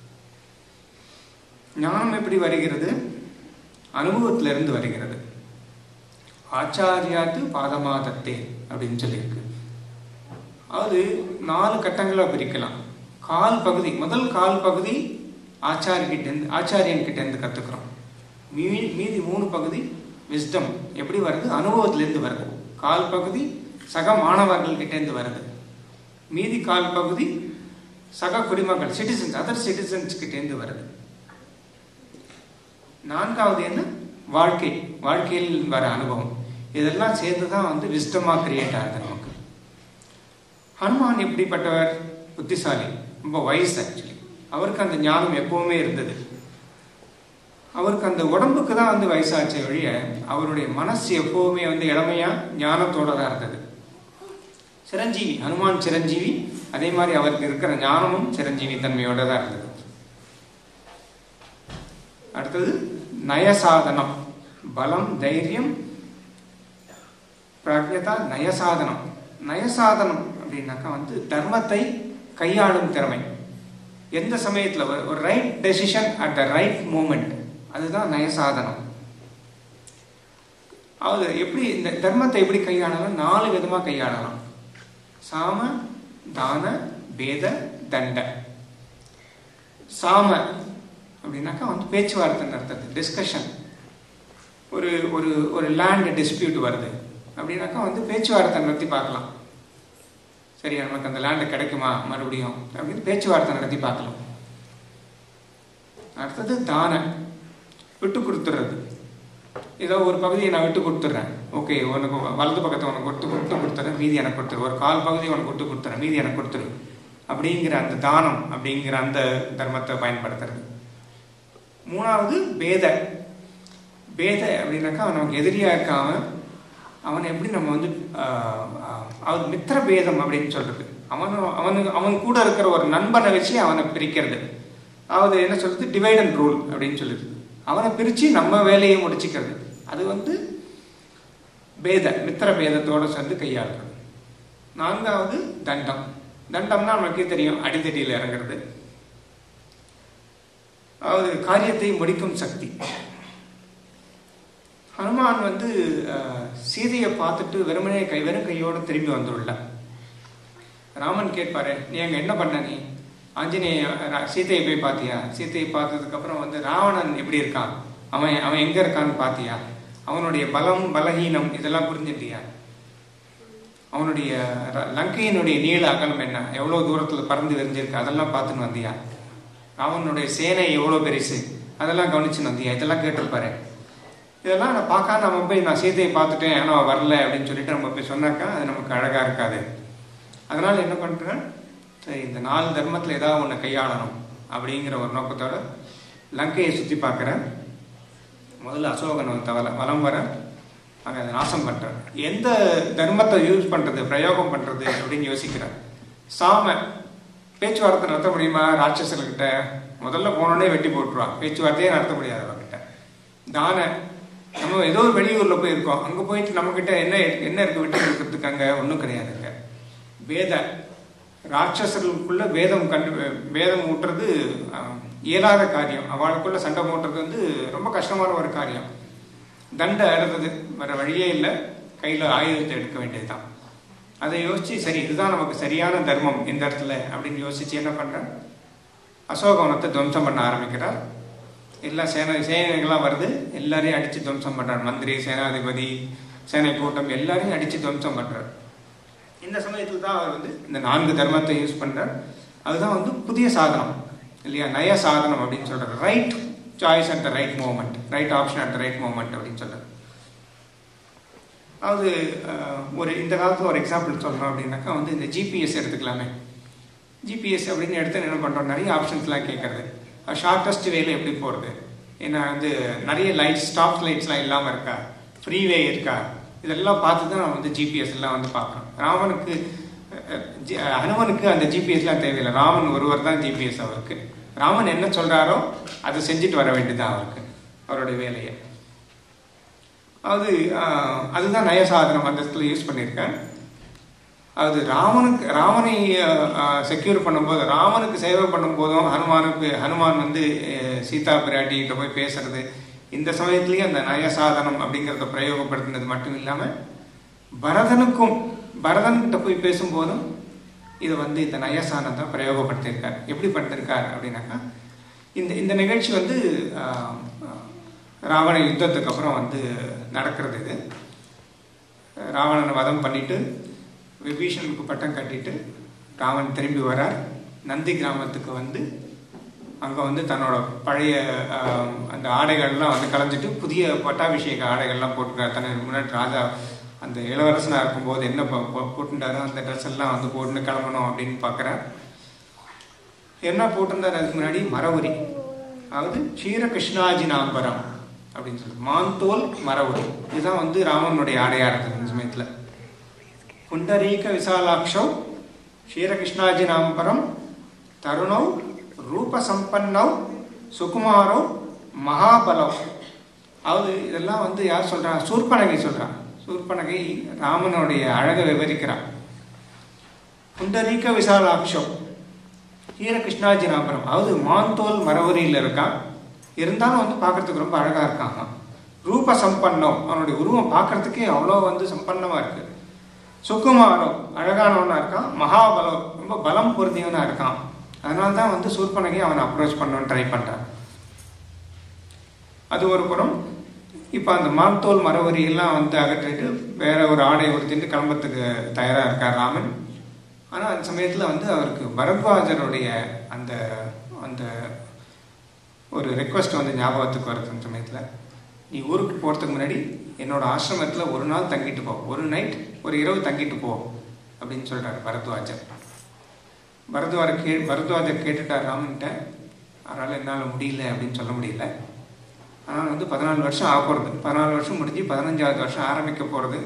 ஞானம் எப்படி வருகிறது? அனுபவத்திலிருந்து வருகிறது. ஆச்சாரியாத்து பாதமாதத்தே அப்படின்னு சொல்லியிருக்கு. அது 4 கட்டங்களாக பிரிக்கலாம். முதல் கால் பகுதி ஆச்சாரியன் கிட்ட இருந்து கத்துக்கிறோம். மீதி 3 பகுதி விஸ்டம் எப்படி வருது? அனுபவத்திலிருந்து வருது. கால் பகுதி சக மாணவர்கள் கிட்ட இருந்து வருது. மீதி கால் பகுதி சக குடிமக்கள், சிட்டிசன்ஸ், அதர் சிட்டிசன்ஸ் கிட்ட இருந்து வருது. 4வது என்ன? வாழ்க்கையில் வர அனுபவம். இதெல்லாம் சேர்ந்துதான் வந்து விஸ்டமா கிரியேட் ஆகுது நமக்கு. ஹனுமான் எப்படிப்பட்டவர்? புத்திசாலி, ரொம்ப வயசு. ஆக்சுவலி அவருக்கு அந்த ஞானம் எப்பவுமே இருந்தது. அவருக்கு அந்த உடம்புக்கு தான் வந்து வயசாச்சே வழிய அவருடைய மனசு எப்பவுமே வந்து இளமையா ஞானத்தோட தான் இருந்தது. சிரஞ்சீவி, ஹனுமான் சிரஞ்சீவி. அதே மாதிரி அவருக்கு இருக்கிற ஞானமும் சிரஞ்சீவி தன்மையோட தான் இருந்தது. அடுத்தது நயசாதனம். பலம், தைரியம், பிராஜ்ஞதா, நயசாதனம். நயசாதனம் அப்படின்னாக்கா வந்து தர்மத்தை கையாளும் திறமை. எந்த சமயத்தில் ஒரு right decision at the right moment, அதுதான் நயசாதனம். அது எப்படி இந்த தர்மத்தை எப்படி கையாளலாம்? 4 விதமாக கையாளலாம். சாம, தான, பேத, தண்ட. சாம அப்படின்னாக்கா வந்து பேச்சுவார்த்தை நடத்துறது, டிஸ்கஷன். ஒரு லேண்ட் டிஸ்பியூட் வருது அப்படின்னாக்கா வந்து பேச்சுவார்த்தை நடத்தி பார்க்கலாம். சரி, நமக்கு அந்த லேண்டு கிடைக்குமா மறுபடியும் அப்படின்னு பேச்சுவார்த்தை நடத்தி பார்க்கலாம். அடுத்தது தான, விட்டு கொடுத்துறது. ஏதோ ஒரு பகுதியை நான் விட்டு கொடுத்துட்றேன், ஓகே உனக்கு வலது பக்கத்தை உனக்கு விட்டு கொடுத்துறேன், மீதி எனக்கு கொடுத்துரு, ஒரு கால் பகுதி உனக்கு விட்டு கொடுத்துறேன், மீதி எனக்கு கொடுத்துரு அப்படிங்கிற அந்த தானம் அப்படிங்கிற அந்த தர்மத்தை பயன்படுத்துறது. மூணாவது பேத. பேத அப்படின்னாக்கா அவன் நமக்கு எதிரியா இருக்காம அவனை எப்படி நம்ம வந்து அது மித்திர பேதம் அப்படின்னு சொல்றது. அவன் கூட இருக்கிற ஒரு நண்பனை வச்சு அவனை பிரிக்கிறது. அதாவது என்ன சொல்றது, டிவைட் அண்ட் ரூல் அப்படின்னு சொல்லுது. அவனை பிரிச்சு நம்ம வேலையை முடிச்சுக்கிறது. அது வந்து பேத, மித்திர பேதத்தோட சேர்ந்து கையாளுறது. நான்காவது தண்டம். தண்டம்னா நமக்கே தெரியும், அடித்தடியில் இறங்குறது. அதாவது காரியத்தை முடிக்கும் சக்தி. ஹனுமான் வந்து சீதையை பார்த்துட்டு வெறும் கையோடு திரும்பி வந்துள்ள. ராமன் கேட்பாரு, நீ அங்க என்ன பண்ண, நீ ஆஞ்சநேய சீதையை போய் பார்த்தியா? சீதையை பார்த்ததுக்கு அப்புறம் வந்து ராவணன் எப்படி இருக்கான், அவன் எங்க இருக்கான்னு பார்த்தியா? அவனுடைய பலம் பலகீனம் இதெல்லாம் புரிஞ்சுட்டியா? அவனுடைய லங்கையினுடைய நீள அகலம் என்ன, எவ்வளவு தூரத்துல பறந்து விரிஞ்சிருக்கு, அதெல்லாம் பார்த்துன்னு வந்தியா? ராவனுடைய சேனை எவ்வளவு பெருசு, அதெல்லாம் கவனிச்சுன்னு வந்தியா? இதெல்லாம் கேட்டிருப்பாரு. இதெல்லாம் நான் பார்க்காம நம்ம போய் நான் சீதையை பார்த்துட்டேன் ஆனால் வரல அப்படின்னு சொல்லிட்டு நம்ம போய் சொன்னாக்கா அது நமக்கு அழகா இருக்காது. அதனால என்ன பண்றேன், சரி இந்த 4 தர்மத்துல ஏதாவது ஒன்று கையாளணும் அப்படிங்கிற ஒரு நோக்கத்தோட லங்கையை சுத்தி பார்க்கிறேன். முதல்ல அசோகன் வலம் வர அங்கே அதை நாசம் பண்றேன். எந்த தர்மத்தை யூஸ் பண்றது, பிரயோகம் பண்றது அப்படின்னு யோசிக்கிறேன். சாம பேச்சுவார்த்தை நடத்த முடியுமா ராட்சசர்கிட்ட? முதல்ல போனோடனே வெட்டி போட்டுருவான், பேச்சுவார்த்தையே நடத்த முடியாது அவர்கிட்ட. தான, நம்ம ஏதோ ஒரு வெளியூர்ல போய் இருக்கோம், அங்க போயிட்டு நம்ம கிட்ட என்ன இருக்கு விட்டு கொடுக்கறதுக்கு? அங்க ஒன்றும் கிடையாதுங்க. வேத, ராட்சசர்களுக்குள்ள வேதம் ஊட்டுறது இயலாத காரியம். அவளுக்குள்ள சண்டை மூட்டுறது வந்து ரொம்ப கஷ்டமான ஒரு காரியம். தண்டை அடுத்தது வேற வழியே இல்லை, கையில ஆயுதத்தை எடுக்க வேண்டியதுதான். அதை யோசிச்சு சரி இதுதான் நமக்கு சரியான தர்மம் இந்த இடத்துல அப்படின்னு யோசிச்சு என்ன பண்றேன், அசோகவனத்தை துவம்சம் பண்ண ஆரம்பிக்கிறார். எல்லா சேனைகள்லாம் வருது, எல்லாரையும் அடிச்சு துவம்சம் பண்றார். மந்திரி, சேனாதிபதி, சேனை கூட்டம் எல்லாரையும் அடிச்சு துவம்சம் பண்றார். இந்த சமயத்துல தான் அவர் வந்து இந்த 4 தர்மத்தை யூஸ் பண்றார். அதுதான் வந்து புதிய சாதனம் இல்லையா, நய சாதனம் அப்படின்னு சொல்றாரு. Right choice at the right moment, right option at the right moment அப்படின்னு சொல்றாரு. அதாவது ஒரு இந்த காலத்துல ஒரு எக்ஸாம்பிள் சொல்றோம் அப்படின்னாக்கா வந்து இந்த ஜிபிஎஸ் எடுத்துக்கலாமே. ஜிபிஎஸ் அப்படின்னு எடுத்து என்ன பண்றோம், நிறைய ஆப்ஷன்ஸ்லாம் கேட்கறது. ஷார்டஸ்ட் வேல எப்படி போகிறது, ஏன்னா வந்து நிறைய லைட்ஸ், ஸ்டாப் லைட்ஸ்லாம் இல்லாமல் இருக்கா, ஃப்ரீவே இருக்கா, இதெல்லாம் பார்த்து தான் நான் வந்து ஜிபிஎஸ் எல்லாம் வந்து பார்க்குறோம். ஹனுமனுக்கு அந்த ஜிபிஎஸ்லாம் தேவையில்லை, ராமன் ஒருவர் தான் ஜிபிஎஸ் அவருக்கு. ராமன் என்ன சொல்கிறாரோ அதை செஞ்சுட்டு வர வேண்டியதுதான் அவருக்கு, அவருடைய வேலையை. அதுதான் நயசாதனம் அந்த இடத்துல யூஸ் பண்ணியிருக்கேன். அது ராமனை செக்யூர் பண்ணும்போது, ராமனுக்கு சேவை பண்ணும் போதும் ஹனுமான் வந்து சீதா பிராட்டிகிட்ட போய் பேசுறது, இந்த சமயத்திலேயே அந்த நயசாதனம் அப்படிங்கிறத பிரயோகப்படுத்தினது மட்டும் இல்லாமல் பரதன்கிட்ட போய் பேசும்போதும் இதை வந்து இந்த நயசாதனத்தை பிரயோகப்படுத்தியிருக்கார். எப்படி படுத்திருக்கார் அப்படின்னாக்கா, இந்த நிகழ்ச்சி வந்து ராவண யுத்தத்துக்கு அப்புறம் வந்து நடக்கிறது. இது ராவணனை வதம் பண்ணிட்டு விபீஷனுக்கு பட்டம் கட்டிட்டு ராமன் திரும்பி வரார். நந்தி கிராமத்துக்கு வந்து அங்கே வந்து தன்னோட பழைய அந்த ஆடைகள்லாம் வந்து கலைஞ்சிட்டு புதிய பட்டாபிஷேக ஆடைகள்லாம் போட்டுக்கிறார். தனக்கு முன்னாடி ராஜா அந்த இளவரசனாக இருக்கும்போது என்ன போட்டுட்டாரோ அந்த ட்ரெஸ் எல்லாம் வந்து போட்டுன்னு கிளம்பணும் அப்படின்னு பார்க்குறார். என்ன போட்டிருந்தார் அதுக்கு முன்னாடி, மரவுரி, அதாவது க்ஷீர கிருஷ்ணாஜினாம்பரம் அப்படின்னு சொல்லி மாந்தோல் மரவுரி. இதுதான் வந்து ராமனுடைய ஆடையாக இருந்தது இந்த சமயத்தில். புண்டரீக விசாலாட்சோ க்ஷீரகிருஷ்ணாஜினாம்பரம் தருணோ ரூபசம்பன்னோ சுகுமாரோ மகாபலவ். அதாவது இதெல்லாம் வந்து யார் சொல்றான், சூர்பனகை சொல்றான். சூர்பனகை ராமனுடைய அழகை விவரிக்கிறான். புண்டரீக விசாலாட்சோ க்ஷீரகிருஷ்ணாஜினாம்பரம், அதாவது மாந்தோல் மரவரியில் இருக்கான், இருந்தாலும் வந்து பார்க்கறதுக்கு ரொம்ப அழகா இருக்கான். ரூப சம்பன்னம், அவனுடைய உருவம் பார்க்கறதுக்கே அவ்வளோ வந்து சம்பன்னமா இருக்கு. சுகுமாரம், அழகானவனா இருக்கான். மகாபலம், ரொம்ப பலம் பொருந்தியவனா இருக்கான். அதனால தான் வந்து சூர்பனகை அவனை அப்ரோச் பண்ணணும்னு ட்ரை பண்றான். அது ஒரு புறம். இப்போ அந்த மாந்தோல் மரவரி எல்லாம் வந்து அகற்றிட்டு வேற ஒரு ஆடை உடுத்திட்டு கிளம்புறதுக்கு தயாரா இருக்கார் ராமன். ஆனா அந்த சமயத்துல வந்து அவருக்கு பரத்வாஜருடைய அந்த அந்த ஒரு ரெக்வஸ்ட் வந்து ஞாபகத்துக்கு வருது. அந்த சமயத்துல நீ ஊருக்கு போகிறதுக்கு முன்னாடி என்னோட ஆசிரமத்தில் ஒரு நாள் தங்கிட்டு போ, ஒரு நைட் ஒரு இரவு தங்கிட்டு போ அப்படின்னு சொல்கிறார் பரத்வாஜர். பரத்வாஜர் கேட்டுட்டார் ராமன்கிட்ட. அதனால் என்னால் முடியல அப்படின்னு சொல்ல முடியல. ஆனால் 14 வருஷம் ஆக போகிறது. 14 வருஷம் முடிஞ்சு 15வது வருஷம் ஆரம்பிக்க போகிறது.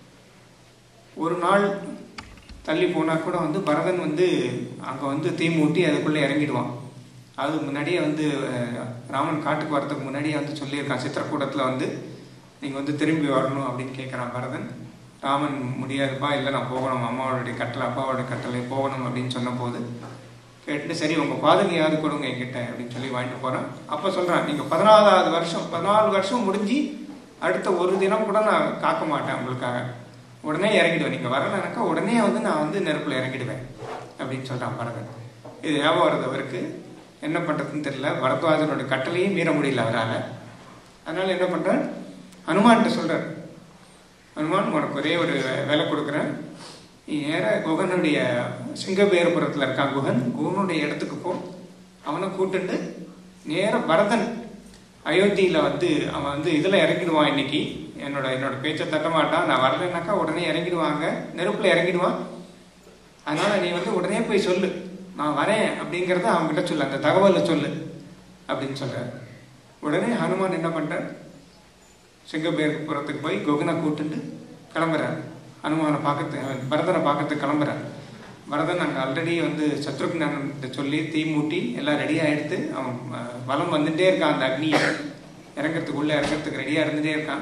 ஒரு நாள் தள்ளி போனால் கூட பரதன் அங்கே தீ மூட்டி அதுக்குள்ளே இறங்கிடுவான். அது முன்னாடியே ராமன் காட்டுக்கு வரதுக்கு முன்னாடியே சொல்லியிருக்கான். சித்திரக்கூடத்தில் நீங்கள் திரும்பி வரணும் அப்படின்னு கேட்குறான் பரதன். ராமன் முடியாதுப்பா, இல்லை நான் போகணும், அம்மாவோடைய கட்டளை அப்பாவோடைய கட்டளை போகணும் அப்படின்னு சொன்ன போது கேட்டுட்டு, சரி உங்கள் பாதகையாவது கொடுங்க என்கிட்ட அப்படின்னு சொல்லி வாங்கிட்டு போகிறான். அப்போ சொல்கிறான், நீங்கள் 14வது வருஷம் 14 வருஷம் முடிஞ்சு அடுத்த ஒரு தினம் கூட நான் காக்க மாட்டேன் உங்களுக்காக, உடனே இறங்கிடுவேன், நீங்கள் வரலைனாக்கா உடனே நான் நெருப்பில் இறங்கிடுவேன் அப்படின்னு சொல்கிறான் பரதன். இது ஞாபகம் வருது அவருக்கு. என்ன பண்ணுறதுன்னு தெரியல. பரத்வாஜனுடைய கட்டளையும் மீற முடியல அவரால். அதனால் என்ன பண்ணுறார், ஹனுமான்கிட்ட சொல்கிறார், ஹனுமான் உனக்கு ஒரே ஒரு வேலை கொடுக்குறேன், நீ நேராக குகனுடைய சிங்கபேரபுரத்தில் இருக்கான் குகனுடைய இடத்துக்கு போ, அவனை கூட்டுண்டு நேராக பரதன் அயோத்தியில் அவன் இதில் இறங்கிடுவான். இன்னைக்கு என்னோட பேச்சை தட்ட மாட்டான், நான் வரலைன்னாக்கா உடனே இறங்கிடுவாங்க, நெருப்பில் இறங்கிடுவான். அதனால் நீ உடனே போய் சொல்லு, நான் வரேன் அப்படிங்கிறத அவங்ககிட்ட சொல்லு, அந்த தகவலை சொல்லு அப்படின்னு சொல்கிறார். உடனே ஹனுமான் என்ன பண்ணுறார், சிங்கபேரபுரத்துக்கு போய் குகனை கூட்டுண்டு கிளம்புறார். ஹனுமானை பரதனை பார்க்கறதுக்கு கிளம்புறார். பரதன் அங்கே ஆல்ரெடி சத்ருக்னன் சொல்லி தீ மூட்டி எல்லாம் ரெடியாக எடுத்து அவன் வலம் வந்துட்டே இருக்கான். அந்த அக்னியை இறங்கிறதுக்கு ரெடியாக இருந்துகிட்டே இருக்கான்.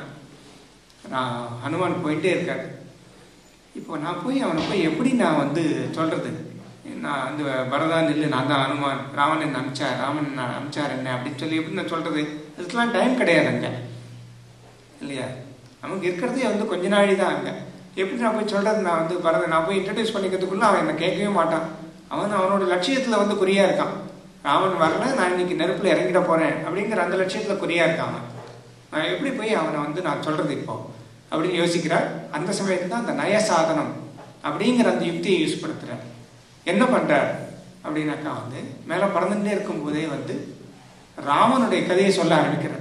ஹனுமான் போயிட்டே இருக்கார். இப்போ நான் போய் அவனை போய் எப்படி நான் சொல்கிறது, நான் பரதா நில்லு, நான் தான் ஹனுமான், ராமன் என்ன அனுப்பிச்சார் என்ன அப்படின்னு சொல்லி எப்படி நான் சொல்கிறது? அதுக்கெல்லாம் டைம் கிடையாது அங்கே, இல்லையா? நமக்கு இருக்கிறதே கொஞ்ச நாளி தான் அங்கே. எப்படி நான் போய் சொல்கிறது? நான் பரதன் நான் போய் இன்ட்ரடியூஸ் பண்ணிக்கிறதுக்குள்ள அவன் என்னை கேட்கவே மாட்டான். அவனோட லட்சியத்தில் குறியாக இருக்கான். ராமன் வரல, நான் இன்னைக்கு நெருப்பில் இறங்கிட போகிறேன் அப்படிங்கிற அந்த லட்சியத்தில் குறியாக இருக்கான். நான் எப்படி போய் அவனை நான் சொல்கிறது இப்போ அப்படின்னு யோசிக்கிறார். அந்த சமயத்தில் தான் அந்த நயசாதனம் அப்படிங்கிற அந்த யுக்தியை யூஸ் படுத்துகிறார். என்ன பண்ணுறார் அப்படின்னாக்கா மேலே பறந்துட்டே இருக்கும்போதே ராமனுடைய கதையை சொல்ல ஆரம்பிக்கிறார்.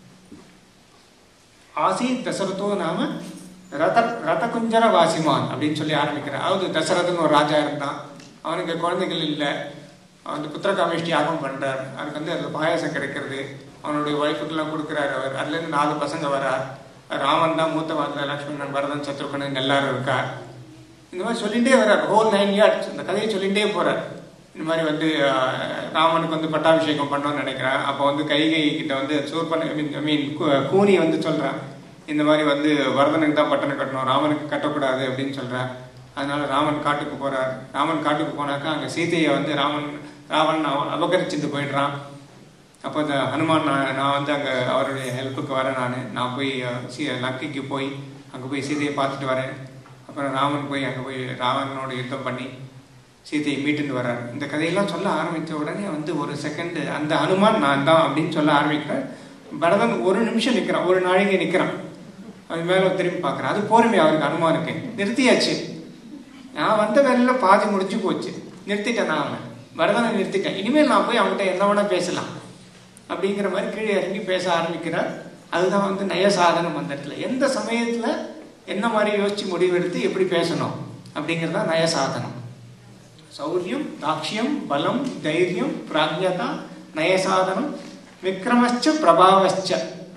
ஆசி தசரதோ நாம ரதகுஞ்சர வாசிமான் அப்படின்னு சொல்லி ஆரம்பிக்கிறார். அதாவது தசரதன் ஒரு ராஜா இருந்தான், அவனுக்கு குழந்தைகள் இல்லை, புத்திர காமேஷ்டி யாகம் பண்ணுறார். அதுக்கு அதில் பாயாசம் கிடைக்கிறது, அவனுடைய ஒய்ஃபுக்கெல்லாம் கொடுக்குறாரு. அவர் அதுலேருந்து 4 பசங்க வரார். ராமன் தான் மூத்தவன், லக்ஷ்மணன் பரதன் சத்ருகனன் எல்லாரும் இருக்கார். இந்த மாதிரி சொல்லிகிட்டே வர்றார். ஹோல் 9 years இந்த கதையை சொல்லிகிட்டே போகிறார். இந்த மாதிரி ராமனுக்கு பட்டாபிஷேகம் பண்ணோன்னு நினைக்கிறேன். அப்போ கைகை கிட்ட சூர்பன் கூனி சொல்கிறான், இந்த மாதிரி வரதனுக்கு தான் பட்டணம் கட்டணும், ராமனுக்கு கட்டக்கூடாது அப்படின்னு சொல்கிறார். அதனால ராமன் காட்டுக்கு போகிறார். ராமன் காட்டுக்கு போனாக்கா அங்கே சீதையை ராவன் அபகரிச்சுட்டு போயிடுறான். அப்போ இந்த ஹனுமான் நான் அங்கே அவருடைய ஹெல்ப்புக்கு வரேன், நான் போய் லங்கைக்கு போய் அங்கே போய் சீதையை பார்த்துட்டு வரேன். அப்புறம் ராமன் போய் அங்கே போய் ராவனோட யுத்தம் பண்ணி சீதையை மீட்டுட்டு வர்றார். இந்த கதையெல்லாம் சொல்ல ஆரம்பித்த உடனே ஒரு செகண்ட் அந்த ஹனுமான் நான் தான் அப்படின்னு சொல்ல ஆரம்பிக்கிறார். பரதன் ஒரு நிமிஷம் நிற்கிறான், ஒரு நாழிகை நிற்கிறான். அது மேலே திரும்பி பார்க்குறான். அது போருமே அவருக்கு ஹனுமானுக்கு. நிறுத்தியாச்சு, நான் வந்த வேலையில் பாதி முடிஞ்சு போச்சு, நிறுத்திட்டேன், நான் அவன் பரதனை நிறுத்திட்டேன், இனிமேல் நான் போய் அவன்கிட்ட என்ன வேணா பேசலாம் அப்படிங்கிற மாதிரி கீழே இறங்கி பேச ஆரம்பிக்கிறார். அதுதான் நயசாதனம். அந்த இடத்துல எந்த சமயத்தில் என்ன மாதிரி யோசிச்சு முடிவெடுத்து எப்படி பேசணும் அப்படிங்கிறதா நயசாதனம். சௌரியம், தாக்ஷ்யம், பலம், தைரியம், பிராக்ஞதா, நயசாதனம், விக்ரமச்ச பிரபாவச்ச.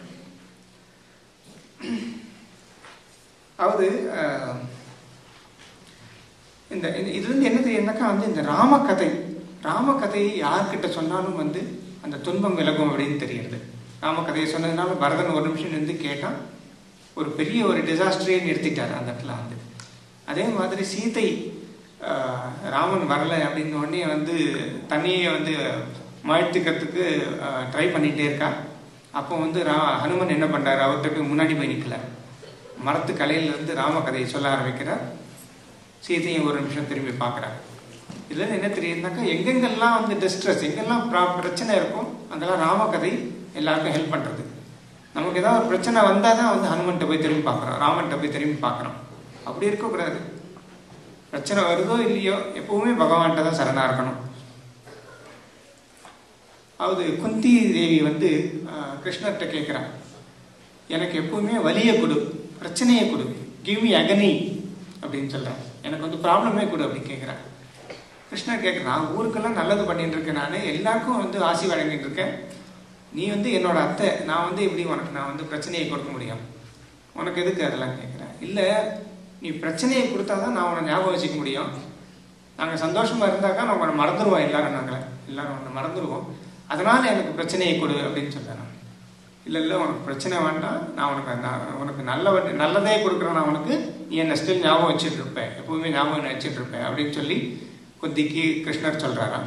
அதாவது இந்த இதுலேருந்து என்ன தெரியுதுனாக்கா இந்த ராமகதையை யார்கிட்ட சொன்னாலும் அந்த துன்பம் விலகும் அப்படின்னு தெரியுது. ராமகதையை சொன்னதுனால பரதன் ஒரு நிமிஷம் நின்று கேட்டான், ஒரு பெரிய ஒரு டிசாஸ்டரையே நிறுத்திட்டார் அந்த இடத்துல. அதே மாதிரி சீதை ராமன் வரலை அப்படின்னு உடனே தண்ணியை மாழ்த்துக்கிறதுக்கு ட்ரை பண்ணிகிட்டே இருக்கா. அப்போ ஹனுமன் என்ன பண்ணுறாரு, அவர்கிட்ட முன்னாடி போய் நிற்கல, மரத்து கலையிலேருந்து ராமகதையை சொல்ல ஆரம்பிக்கிறார். சீதையை ஒரு நிமிஷம் திரும்பி பார்க்குறாரு. இதில் என்ன தெரியுதுனாக்கா எங்கெங்கெல்லாம் டிஸ்ட்ரெஸ், எங்கெல்லாம் பிரச்சனை இருக்கும் அங்கெல்லாம் ராமகதை எல்லாருக்கும் ஹெல்ப் பண்ணுறது. நமக்கு ஏதாவது ஒரு பிரச்சனை வந்தால் தான் ஹனுமன்கிட்ட போய் திரும்பி பார்க்குறோம், ராமன்கிட்ட போய் திரும்பி பார்க்குறோம். அப்படி இருக்கக்கூடாது. பிரச்சனை வருதோ இல்லையோ எப்பவுமே பகவான்கிட்ட தான் சரணா இருக்கணும். அதாவது குந்தி தேவி கிருஷ்ணர்கிட்ட கேட்குறான், எனக்கு எப்பவுமே வலியை கொடு, பிரச்சனையை கொடு, கிவ் மீ அகனி அப்படின்னு சொல்கிறேன். எனக்கு வந்து ப்ராப்ளமே கொடு அப்படின்னு கேட்குறேன். கிருஷ்ணர் கேட்குறான், ஊருக்கெல்லாம் நல்லது பண்ணிட்டு இருக்கேன், நான் எல்லாருக்கும் வந்து ஆசி வழங்கிட்டு இருக்கேன். நீ வந்து என்னோட அத்தை, நான் வந்து எப்படி உனக்கு நான் வந்து பிரச்சனையை கொடுக்க முடியும்? உனக்கு எதுக்கு அதெல்லாம் கேட்குறேன். இல்லை, நீ பிரச்சனையை கொடுத்தாதான் நான் உன்னை ஞாபகம் வச்சுக்க முடியும். நாங்கள் சந்தோஷமா இருந்தாக்கா நான் உன்னை மறந்துடுவோம், எல்லாரும் உன்னை மறந்துடுவோம். அதனால எனக்கு பிரச்சனையை கொடு அப்படின்னு சொல்கிறேன். இல்லை உனக்கு பிரச்சனை வேண்டாம், நான் உனக்கு நல்லதே கொடுக்குறேன், நான் உனக்கு நீ என்னை ஸ்டில் ஞாபகம் வச்சுட்டு இருப்பேன், எப்பவுமே ஞாபகம் வச்சுட்டு இருப்பேன் அப்படின்னு சொல்லி குந்திக்கு கிருஷ்ணர் சொல்றாராம்.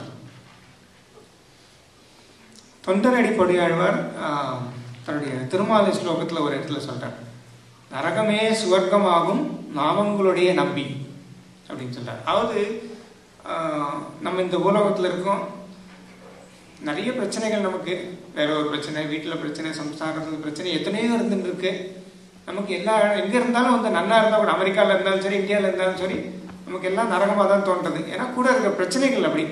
தொண்டரடி பொடியாழ்வார் தன்னுடைய திருமாலை ஸ்லோகத்தில் ஒரு இடத்துல சொல்றார், நரகமே சுவர்க்கமாகும் நாமங்களுடைய நம்பி அப்படின்னு சொல்றார். அதாவது நம்ம இந்த உலகத்தில் இருக்கோம், நிறைய பிரச்சனைகள் நமக்கு, வேற ஒரு பிரச்சனை, வீட்டில் பிரச்சனை, சம்சாரத்தில் பிரச்சனை, எத்தனையோ இருந்துட்டு இருக்கு. நமக்கு எல்லா எங்கே இருந்தாலும் வந்து நல்லா இருந்தால் கூட, அமெரிக்காவில் இருந்தாலும் சரி, இந்தியாவில் இருந்தாலும் சரி, நமக்கு எல்லாம் நரகமாக தான் தோன்றது. ஏன்னா கூட இருக்கிற பிரச்சனைகள் அப்படி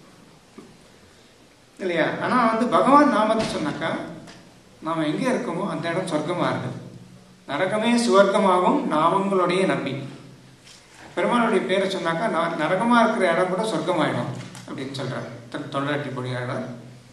இல்லையா? ஆனால் வந்து பகவான் நாமத்தை சொன்னாக்கா நாம் எங்கே இருக்கோமோ அந்த இடம் சொர்க்கமாக இருக்குது. நரகமே சுவர்க்கமாகும் நாமங்களுடைய நம்பி. பெருமாளுடைய பேரை சொன்னாக்கா நரகமாக இருக்கிற இடம் கூட சொர்க்கமாயிடும் அப்படின்னு சொல்கிறார் தொண்டரடி பொடியாழ்வார்.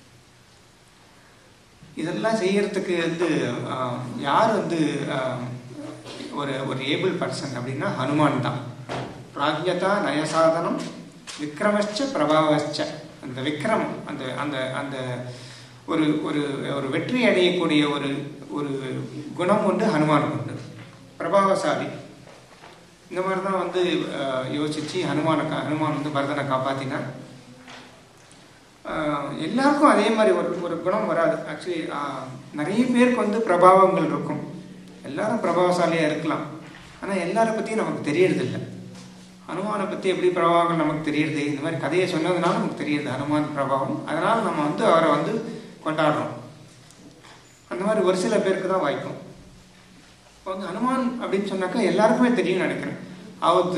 இதெல்லாம் செய்யறதுக்கு வந்து யார் வந்து ஒரு ஏபிள் பர்சன் அப்படின்னா ஹனுமான் தான். பிராஜ்யதா நயசாதனம் விக்ரமச்ச பிரபாவச்ச. அந்த விக்ரமம், அந்த அந்த அந்த ஒரு ஒரு ஒரு வெற்றி அடையக்கூடிய ஒரு ஒரு குணம் உண்டு ஹனுமானுக்கு உண்டு. பிரபாவசாலி. இந்த மாதிரி தான் வந்து யோசிச்சு ஹனுமான் வந்து பரதனை காப்பாத்தினார். எல்லாருக்கும் அதே மாதிரி ஒரு குணம் வராது. ஆக்சுவலி நிறைய பேருக்கு வந்து பிரபாவங்கள் இருக்கும். எல்லாரும் பிரபாவசாலியாக இருக்கலாம், ஆனால் எல்லாரை பற்றியும் நமக்கு தெரியறதில்லை. ஹனுமானை பற்றி எப்படி பிரபாவங்கள் நமக்கு தெரியுது, இந்த மாதிரி கதையை சொன்னதுனால நமக்கு தெரியுது ஹனுமான் பிரபாவம். அதனால் நம்ம வந்து அவரை வந்து கொண்டாடுறோம். அந்த மாதிரி ஒரு சில பேருக்கு தான் வாய்க்கும். இப்போ வந்து ஹனுமான் அப்படின்னு சொன்னாக்கா எல்லாருக்குமே தெரியும்னு நினைக்கிறேன். அவது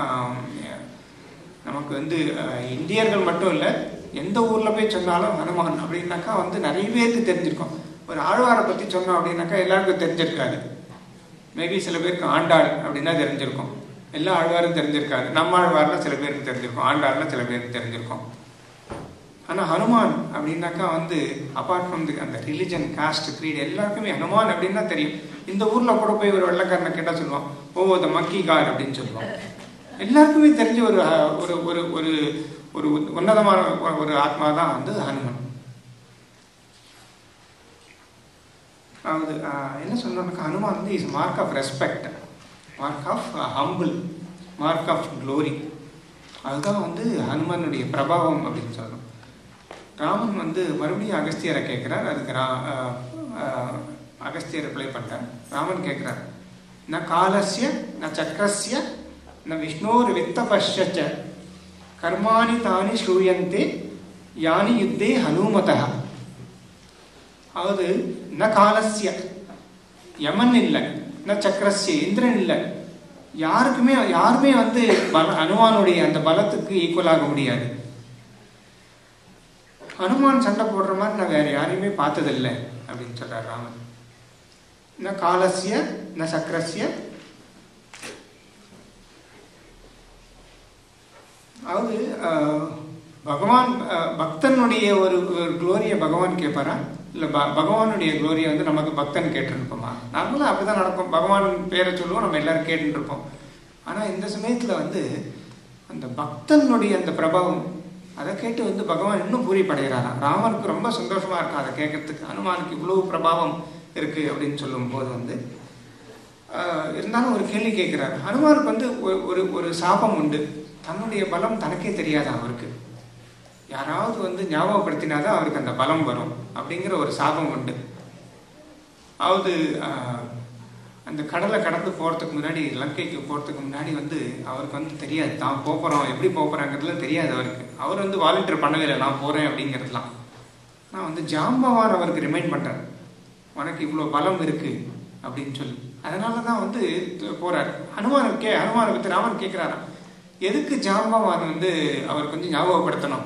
நமக்கு வந்து இந்தியர்கள் மட்டும் இல்லை, எந்த ஊரில் போய் சொன்னாலும் ஹனுமான் அப்படின்னாக்கா வந்து நிறைய பேருக்கு தெரிஞ்சிருக்கும். ஒரு ஆழ்வாரை பற்றி சொன்னோம் அப்படின்னாக்கா எல்லாருக்கும் தெரிஞ்சிருக்காது. மேபி சில பேருக்கு ஆண்டாள் அப்படின்னா தெரிஞ்சிருக்கும், எல்லா ஆழ்வாரும் தெரிஞ்சிருக்காது. நம்ம ஆழ்வார்னா சில பேருக்கு தெரிஞ்சிருக்கும், ஆண்டாள்னா சில பேருக்கு தெரிஞ்சிருக்கும். ஆனால் ஹனுமான் அப்படின்னாக்கா வந்து அப்பார்ட் ஃப்ரம் அந்த ரிலிஜன், காஸ்ட், க்ரீட் எல்லாருக்குமே ஹனுமான் அப்படின்னா தெரியும். இந்த ஊரில் கூட போய் ஒரு வெள்ளைக்காரனை கேட்டால் சொல்லுவான், ஓ த மக்கி காட் அப்படின்னு சொல்லுவான். எல்லாருக்குமே தெரிஞ்ச ஒரு ஒரு ஒரு ஒரு உன்னதமான ஒரு ஆத்மா தான் வந்து ஹனுமன். அதாவது என்ன சொல்லணும்னாக்கா ஹனுமான் வந்து is mark of respect, mark of humble, mark of glory. அதுதான் வந்து ஹனுமனுடைய பிரபாவம் அப்படின்னு சொல்லணும். ராமன் வந்து மறுபடியும் அகஸ்தியரை கேட்குறார். அதுக்கு அகஸ்தியர் ரிப்ளை பண்ணுறார். ராமன் கேட்குறார், ந காலஸ்ய ந சக்கரஸ்ய ந விஷ்ணோர் வித்த பஷ்யச்ச கர்மாணி தானி ஸ்ரூயந்தே யானி யுத்தே ஹனுமதா. அதாவது ந காலஸ்ய, யமன் இல்லை, ந சக்கரஸ்ய, இந்திரன் இல்லை, யாருமே வந்து ஹனுமானுடைய அந்த பலத்துக்கு ஈக்குவலாக முடியாது. ஹனுமான் சண்டை போடுற மாதிரி நான் வேற யாரையுமே பார்த்ததில்லை அப்படின்னு சொல்றார் ராமன். ந காலஸ்ய ந சக்கரஸ்ய. அதாவது பகவான் பக்தனுடைய ஒரு குளோரியை பகவான் கேட்பாரா, இல்லை பகவானுடைய குளோரியை வந்து நமக்கு பக்தன் கேட்டுருப்போமா? நார்மலாக அப்படிதான் நடக்கும். பகவான் பேரை சொல்லுவோம், நம்ம எல்லாரும் கேட்டுட்டு இருப்போம். ஆனால் இந்த சமயத்தில் வந்து அந்த பக்தனுடைய அந்த பிரபாவம் அதை கேட்டு வந்து பகவான் இன்னும் பூரிப்படைகிறாராம். ராமனுக்கு ரொம்ப சந்தோஷமா இருக்கும் அதை கேட்கறதுக்கு. ஹனுமானுக்கு இவ்வளவு பிரபாவம் இருக்கு அப்படின்னு சொல்லும் போது வந்து இருந்தாலும் ஒரு கேள்வி கேட்கிறார். ஹனுமானுக்கு வந்து ஒரு சாபம் உண்டு. தன்னுடைய பலம் தனக்கே தெரியாதா அவருக்கு. யாராவது வந்து ஞாபகப்படுத்தினாதான் அவருக்கு அந்த பலம் வரும் அப்படிங்கிற ஒரு சாபம் உண்டு. அதாவது அந்த கடலை கடந்து போகிறதுக்கு முன்னாடி, லங்கைக்கு போகிறதுக்கு முன்னாடி வந்து அவருக்கு வந்து தெரியாது தான் போகிறோம், எப்படி போகிறாங்கிறதுலாம் தெரியாது அவருக்கு. அவர் வந்து வாலண்டியர் பண்ணவே இல்லை, நான் போகிறேன் அப்படிங்கிறதுலாம். நான் வந்து ஜாம்பவான் அவருக்கு ரிமைண்ட் பண்ணுறேன், உனக்கு இவ்வளோ பலம் இருக்குது அப்படின்னு சொல்லி. அதனால தான் வந்து போகிறார். ஹனுமானை பற்றி ராமன் கேட்குறாராம், எதுக்கு ஜாம்பவான் வந்து அவருக்கு வந்து ஞாபகப்படுத்தணும்,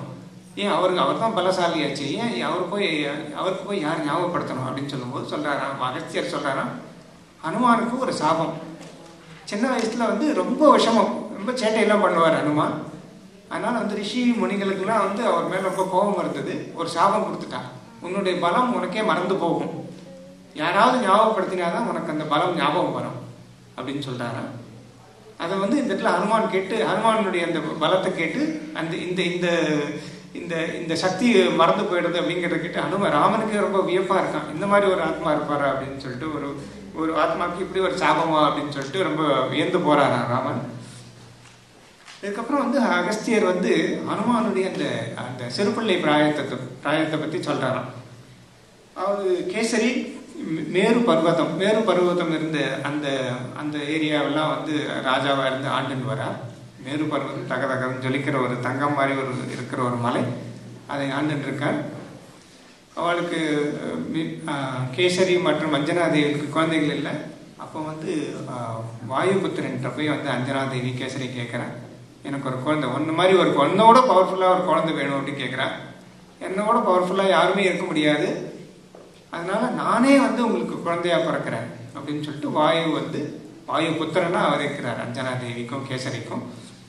ஏன் அவர் தான் பலசாலியாச்சு, ஏன் அவருக்கு போய் யார் ஞாபகப்படுத்தணும் அப்படின்னு சொல்லும்போது சொல்கிறாராம் அகஸ்தியர் சொல்கிறாராம், ஹனுமானுக்கு ஒரு சாபம். சின்ன வயசில் வந்து ரொம்ப விஷமம், ரொம்ப சேட்டையெல்லாம் பண்ணுவார் ஹனுமான். அதனால் வந்து ரிஷி முனிகளுக்கெல்லாம் வந்து அவர் மேலே ரொம்ப கோபம் இருந்தது. ஒரு சாபம் கொடுத்துட்டான், உன்னுடைய பலம் உனக்கே மறந்து போகும், யாராவது ஞாபகப்படுத்தினாதான் உனக்கு அந்த பலம் ஞாபகம் வரும் அப்படின்னு சொல்கிறாராம். அதை வந்து இந்த இடத்துல ஹனுமான் கேட்டு, ஹனுமானுடைய அந்த பலத்தை கேட்டு அந்த இந்த இந்த இந்த இந்த சக்தி மறந்து போயிடுது அப்படிங்கிறத கேட்டு ராமனுக்கு ரொம்ப வியப்பாக இருக்கான். இந்த மாதிரி ஒரு ஆத்மா இருப்பாரா அப்படின்னு சொல்லிட்டு, ஒரு ஆத்மாவுக்கு இப்படி ஒரு சாபமா அப்படின்னு சொல்லிட்டு ரொம்ப வியந்து போறாராம் ராமன். இதுக்கப்புறம் வந்து அகஸ்தியர் வந்து ஹனுமானுடைய அந்த அந்த சிறுபிள்ளை பிராயத்தை பற்றி சொல்றாராம். அதாவது கேசரி மேரு பர்வதம் இருந்த அந்த அந்த ஏரியாவெல்லாம் வந்து ராஜாவாக இருந்து ஆண்டுன்னு வரா. மேரு பர்வதம் தகதகன்னு ஜொலிக்கிற ஒரு தங்கம் மாதிரி இருக்கிற ஒரு மலை, அதை ஆண்டுன்னு இருக்கார். அவளுக்கு கேசரி மற்றும் அஞ்சனாதேவிக்கு குழந்தைகள் இல்லை. அப்போ வந்து வாயுபுத்திரன்ட்ட போய் வந்து அஞ்சனாதேவி கேசரி கேட்குறான், எனக்கு ஒரு குழந்தை ஒன்று மாதிரி ஒன்னோட பவர்ஃபுல்லாக ஒரு குழந்தை வேணும் அப்படின்னு கேட்குறான். என்னோட பவர்ஃபுல்லாக யாருமே இருக்க முடியாது, அதனால நானே வந்து உங்களுக்கு குழந்தையா பிறக்கிறேன் அப்படின்னு சொல்லிட்டு வாயு புத்திரனா அவர் இருக்கிறார் அஞ்சனாதேவிக்கும் கேசரிக்கும்.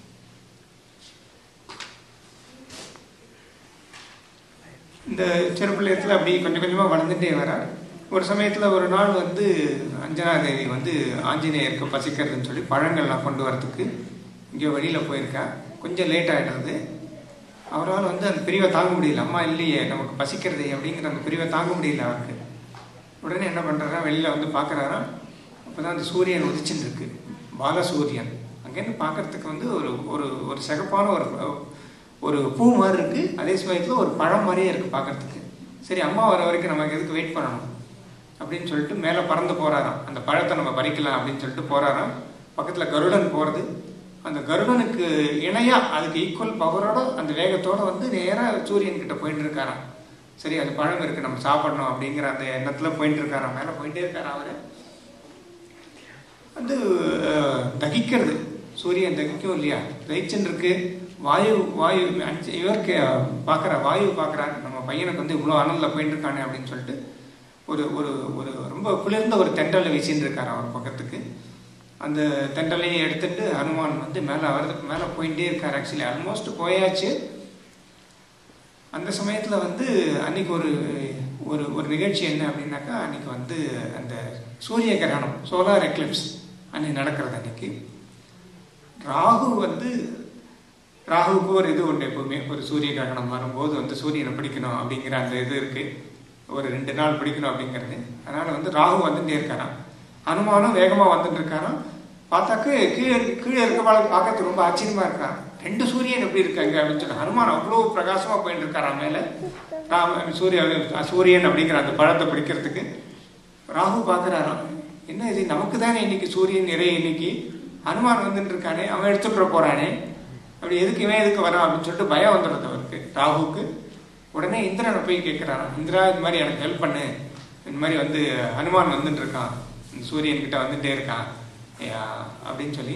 இந்த சிறுபிள்ளையத்தில் அப்படி கொஞ்சம் கொஞ்சமாக வளர்ந்துட்டே வரார். ஒரு சமயத்தில் ஒரு நாள் வந்து அஞ்சனாதேவி வந்து ஆஞ்சநேயருக்கு பசிக்கிறதுன்னு சொல்லி பழங்கள்லாம் கொண்டு வரதுக்கு இங்கே வழியில் போயிருக்கா. கொஞ்சம் லேட் ஆகிடுறது. அவரால் வந்து அந்த பிரிவை தாங்க முடியல, அம்மா இல்லையே நமக்கு பசிக்கிறதே அப்படிங்கிற அந்த பிரிவை தாங்க முடியல அவருக்கு. உடனே என்ன பண்ணுறாரா, வெளியில் வந்து பார்க்குறாரா, அப்போ தான் அந்த சூரியன் உதிச்சுன்னு இருக்கு, பாலசூரியன். அங்கேருந்து பார்க்கறதுக்கு வந்து ஒரு சிகப்பான ஒரு பூ மாதிரி இருக்குது, அதே சமயத்தில் ஒரு பழம் மாதிரியே இருக்குது பார்க்கறதுக்கு. சரி, அம்மா வர வரைக்கும் நமக்கு எதுக்கு வெயிட் பண்ணணும் அப்படின்னு சொல்லிட்டு மேலே பறந்து போகிறாராம். அந்த பழத்தை நம்ம பறிக்கலாம் அப்படின்னு சொல்லிட்டு போகிறாராம். பக்கத்தில் கருடன் போகிறது. அந்த கருடனுக்கு இணையாக அதுக்கு ஈக்குவல் பவரோட அந்த வேகத்தோடு வந்து நேராக சூரியன்கிட்ட போயிட்டு இருக்காராம். சரி, அது பழம் இருக்குது நம்ம சாப்பிடணும் அப்படிங்கிற அந்த எண்ணத்தில் போயிட்டு இருக்காராம். மேலே போயிட்டே இருக்காரா. அவர் வந்து தகிக்கிறது, சூரியன் தகிக்கும் இல்லையா, தகிச்சுன்னு இருக்கு. வாயு இவருக்கு பார்க்குறாரு, நம்ம பையனுக்கு வந்து இவ்வளோ அனலில் போயிட்டு இருக்கானே அப்படின்னு சொல்லிட்டு ஒரு ஒரு ரொம்ப குளிர்ந்த ஒரு தெண்டலை வீசின்னு இருக்காரு அவர் பக்கத்துக்கு. அந்த தெண்டலையும் எடுத்துட்டு ஹனுமான் வந்து மேலே போயிட்டே இருக்கார். ஆக்சுவலி ஆல்மோஸ்ட் போயாச்சு. அந்த சமயத்தில் வந்து அன்னைக்கு ஒரு நிகழ்ச்சி என்ன அப்படின்னாக்கா, அன்னைக்கு வந்து அந்த சூரிய கிரகணம், சோலார் எக்லிப்ஸ் அன்னைக்கு நடக்கிறது. அன்னைக்கு ராகுவுக்கு ஒரு இது உண்டு, எப்பவுமே ஒரு சூரிய கிரகணம் வரும்போது வந்து சூரியனை பிடிக்கணும் அப்படிங்கிற அந்த இது இருக்கு, ஒரு 2 நாள் பிடிக்கணும் அப்படிங்கிறது. அதனால வந்து ராகு வந்துட்டே இருக்காராம். ஹனுமானும் வேகமாக வந்துட்டு இருக்காராம். பார்த்தாக்கு கீழே இருக்கவாளை பார்க்கறதுக்கு ரொம்ப ஆச்சரியமா இருக்கான். 2 சூரியன் எப்படி இருக்காங்க அப்படின்னு சொல்லி ஹனுமான் அவ்வளோ பிரகாசமா போயிட்டு இருக்காராம் மேலே. சூரியன் அப்படிங்கிற அந்த பழத்தை பிடிக்கிறதுக்கு ராகு பார்க்குறாராம், என்ன இது நமக்கு தானே இன்னைக்கு சூரியன் நிறைய, இன்னைக்கு ஹனுமான் வந்துட்டு இருக்கானே, அவன் எடுத்துக்கிற போறானே, அப்படி இவன் எதுக்கு வரான் அப்படின்னு சொல்லிட்டு பயம் வந்துடுறது அவருக்கு, ராகுவுக்கு. உடனே இந்திரனை போய் கேட்குறாராம், இந்திரா இந்த மாதிரி எனக்கு ஹெல்ப் பண்ணு, இந்த மாதிரி வந்து ஹனுமான் வந்துட்டு இருக்கான், சூரியன் கிட்ட வந்துட்டே இருக்கான் அப்படின்னு சொல்லி.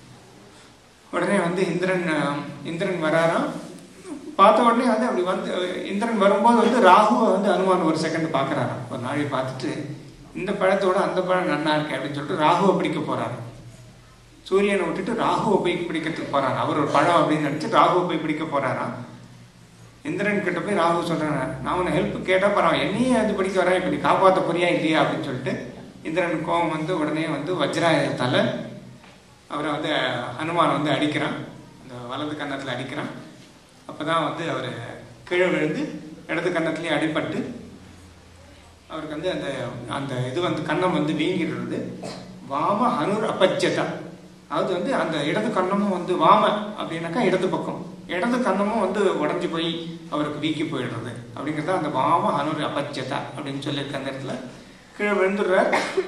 உடனே வந்து இந்திரன் வராராம். பார்த்த உடனே வந்து அப்படி வந்து இந்திரன் வரும்போது வந்து ராகுவை வந்து ஹனுமான் ஒரு செகண்ட் பார்க்குறாராம். ஒரு நாளை பார்த்துட்டு இந்த பழத்தோட அந்த பழம் நன்னா இருக்கு அப்படின்னு சொல்லிட்டு ராகுவை பிடிக்க போறாரு. சூரியனை விட்டுட்டு ராகுவை போய் பிடிக்கிறதுக்கு போறாரு. அவர் ஒரு பழம் அப்படின்னு நினைச்சு ராகுவை போய் பிடிக்க போறாராம். இந்திரன் கிட்ட போய் ராகு சொல்றாரு, நான் உன்னை ஹெல்ப் கேட்டா பரவாயில்ல, என்னையே வந்து பிடிக்க வரேன், இப்ப நீ காப்பாற்ற போறியா இல்லையா அப்படின்னு சொல்லிட்டு இந்திரன் கோபம் வந்து உடனே வந்து வஜ்ராயுதத்தால அவரை வந்து ஹனுமான் வந்து அடிக்கிறான், அந்த வலது கன்னத்தில் அடிக்கிறான். அப்போதான் வந்து அவர் கீழே விழுந்து இடது கன்னத்துலேயே அடிபட்டு அவருக்கு வந்து அந்த இது வந்து கன்னம் வந்து வீங்கிடுறது. வாம ஹனுர் அபஜ்ஜதா, அது வந்து அந்த இடது கன்னமும் வந்து வாம அப்படின்னாக்கா இடது பக்கம், இடது கன்னமும் வந்து உடஞ்சி போய் அவருக்கு வீக்கி போயிடுறது அப்படிங்கிறத அந்த வாம ஹனுர் அபஜ்ஜதா அப்படின்னு சொல்லியிருக்க அந்த இடத்துல கீழே விழுந்துடுறார்.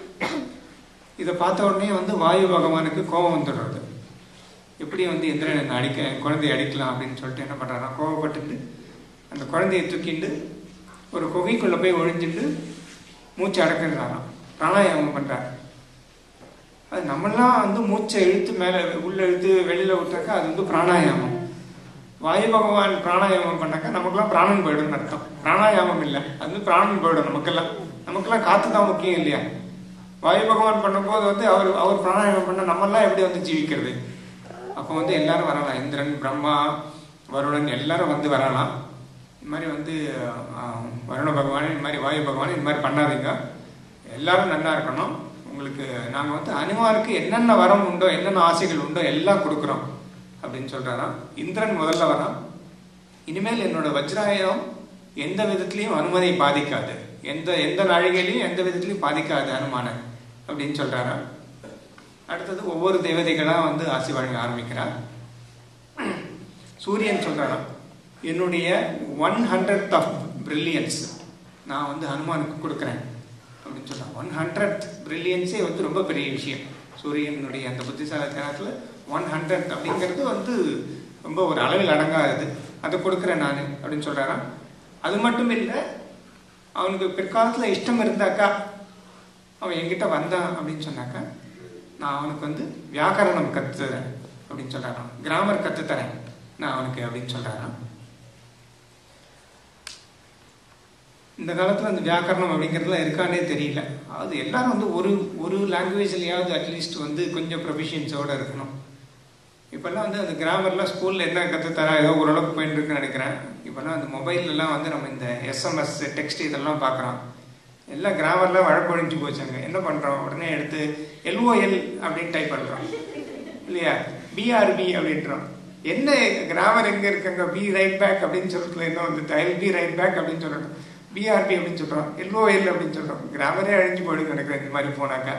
இதை பார்த்த உடனே வந்து வாயு பகவானுக்கு கோபம் வந்துடுறது. எப்படி வந்து இந்திரன் குழந்தைய அடிக்கலாம் அப்படின்னு சொல்லிட்டு என்ன பண்ணுறாருன்னா, கோபப்பட்டுட்டு அந்த குழந்தையை தூக்கிட்டு ஒரு குகைக்குள்ளே போய் ஒழிஞ்சிட்டு மூச்சை அடக்கிறாராம், பிராணாயாமம் பண்ணுறார். அது நம்மளாம் வந்து மூச்சை இழுத்து மேலே உள்ள இழுத்து வெளியில் விட்டாக்கா அது வந்து பிராணாயாமம். வாயு பகவான் பிராணாயாமம் பண்ணாக்கா நமக்குலாம் பிராணன் போயிடும் அர்த்தம். பிராணாயாமம் இல்லை, அது வந்து பிராணன் போயிடும். நமக்கெல்லாம் காத்து தான் முக்கியம் இல்லையா? வாயு பகவான் பண்ணும்போது வந்து அவர் பிராணாயாமம் பண்ண நம்மெல்லாம் எப்படி வந்து ஜீவிக்கிறது? அப்போ வந்து எல்லாரும் வரலாம், இந்திரன், பிரம்மா, வருணன் எல்லாரும் வந்து வரலாம். இது மாதிரி வந்து வருண பகவான், இது மாதிரி வாயு பகவான் இது மாதிரி பண்ணாதீங்க, எல்லாரும் நல்லா இருக்கணும். உங்களுக்கு நாங்கள் வந்து அனுமாருக்கு என்னென்ன வரம் உண்டோ, என்னென்ன ஆசைகள் உண்டோ எல்லாம் கொடுக்குறோம் அப்படின்னு சொல்றாராம். இந்திரன் முதல்ல வரான், இனிமேல் என்னோட வஜ்ராயுதம் எந்த விதத்திலையும் அனுமதியை பாதிக்காது, எந்த நாழிகையிலையும் எந்த விதத்திலையும் பாதிக்காது அனுமான அப்படின்னு சொல்றாராம். அடுத்தது ஒவ்வொரு தேவதைகளா வந்து ஆசி வழங்க ஆரம்பிக்கிறார். சூரியன் சொல்றாராம், என்னுடைய 100th of brilliance நான் வந்து ஹனுமானுக்கு கொடுக்குறேன் அப்படின்னு சொல்றான். 100th brilliance வந்து ரொம்ப பெரிய விஷயம். சூரியனுடைய அந்த புத்திசாலித்தனத்துல 100 அப்படிங்கிறது வந்து ரொம்ப ஒரு அளவில் அடங்காது. அதை கொடுக்குறேன் நான் அப்படின்னு சொல்றாராம். அது மட்டும் இல்லை, அவனுக்கு பிற்காலத்துல இஷ்டம் இருந்தாக்கா அவன் என்கிட்ட வந்தான் அப்படின்னு சொன்னாக்கா நான் அவனுக்கு வந்து வியாக்கரணம் கத்துறேன் அப்படின்னு சொல்றாராம். கிராமர் கத்துத்தரேன் நான் அவனுக்கு அப்படின்னு சொல்றாராம். இந்த காலத்துல அந்த வியாக்கரணம் அப்படிங்கிறதுலாம் இருக்கானே தெரியல. அது எல்லாரும் வந்து ஒரு லாங்குவேஜ்லயாவது அட்லீஸ்ட் வந்து கொஞ்சம் ப்ரொஃபிஷியன்ஸோட இருக்கணும். இப்பெல்லாம் வந்து அந்த கிராமர்லாம் ஸ்கூல்ல என்ன கற்றுத்தரா ஏதோ ஓரளவுக்கு போயிட்டு இருக்குன்னு நினைக்கிறேன். இப்பெல்லாம் அந்த மொபைல்லாம் வந்து நம்ம இந்த SMS டெக்ஸ்ட் இதெல்லாம் பார்க்குறோம். எல்லாம் கிராமர்லாம் வழக்கொழிஞ்சு போச்சாங்க. என்ன பண்ணுறோம், உடனே எடுத்து LOL அப்படின்னு டைப் பண்ணுறோம் இல்லையா, BRB அப்படின்றோம். என்ன கிராமர் எங்கே இருக்காங்க, பி ரைட் பேக் அப்படின்னு சொல்றதுல என்ன வந்து ஐல் பி ரைட் பேக் அப்படின்னு சொல்கிறோம், BRB அப்படின்னு சொல்கிறோம், LOL அப்படின்னு சொல்கிறோம். கிராமரே அழிஞ்சு போயிடுன்னு நினைக்கிறேன் இந்த மாதிரி போனாக்கா.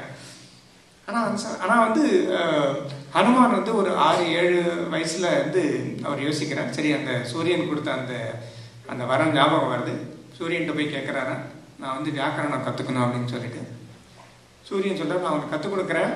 ஆனால் வந்து ஹனுமான் வந்து ஒரு 6-7 வயசுல வந்து அவர் யோசிக்கிறார். சரி, அந்த சூரியன் கொடுத்த அந்த வரம் ஞாபகம் வருது. சூரியன்கிட்ட போய் கேட்குறாரா, நான் வந்து வியாக்கரணம் கற்றுக்கணும் அப்படின்னு சொல்லிட்டு. சூரியன் சொல்கிறார், நான் அவனுக்கு கற்றுக் கொடுக்குறேன்,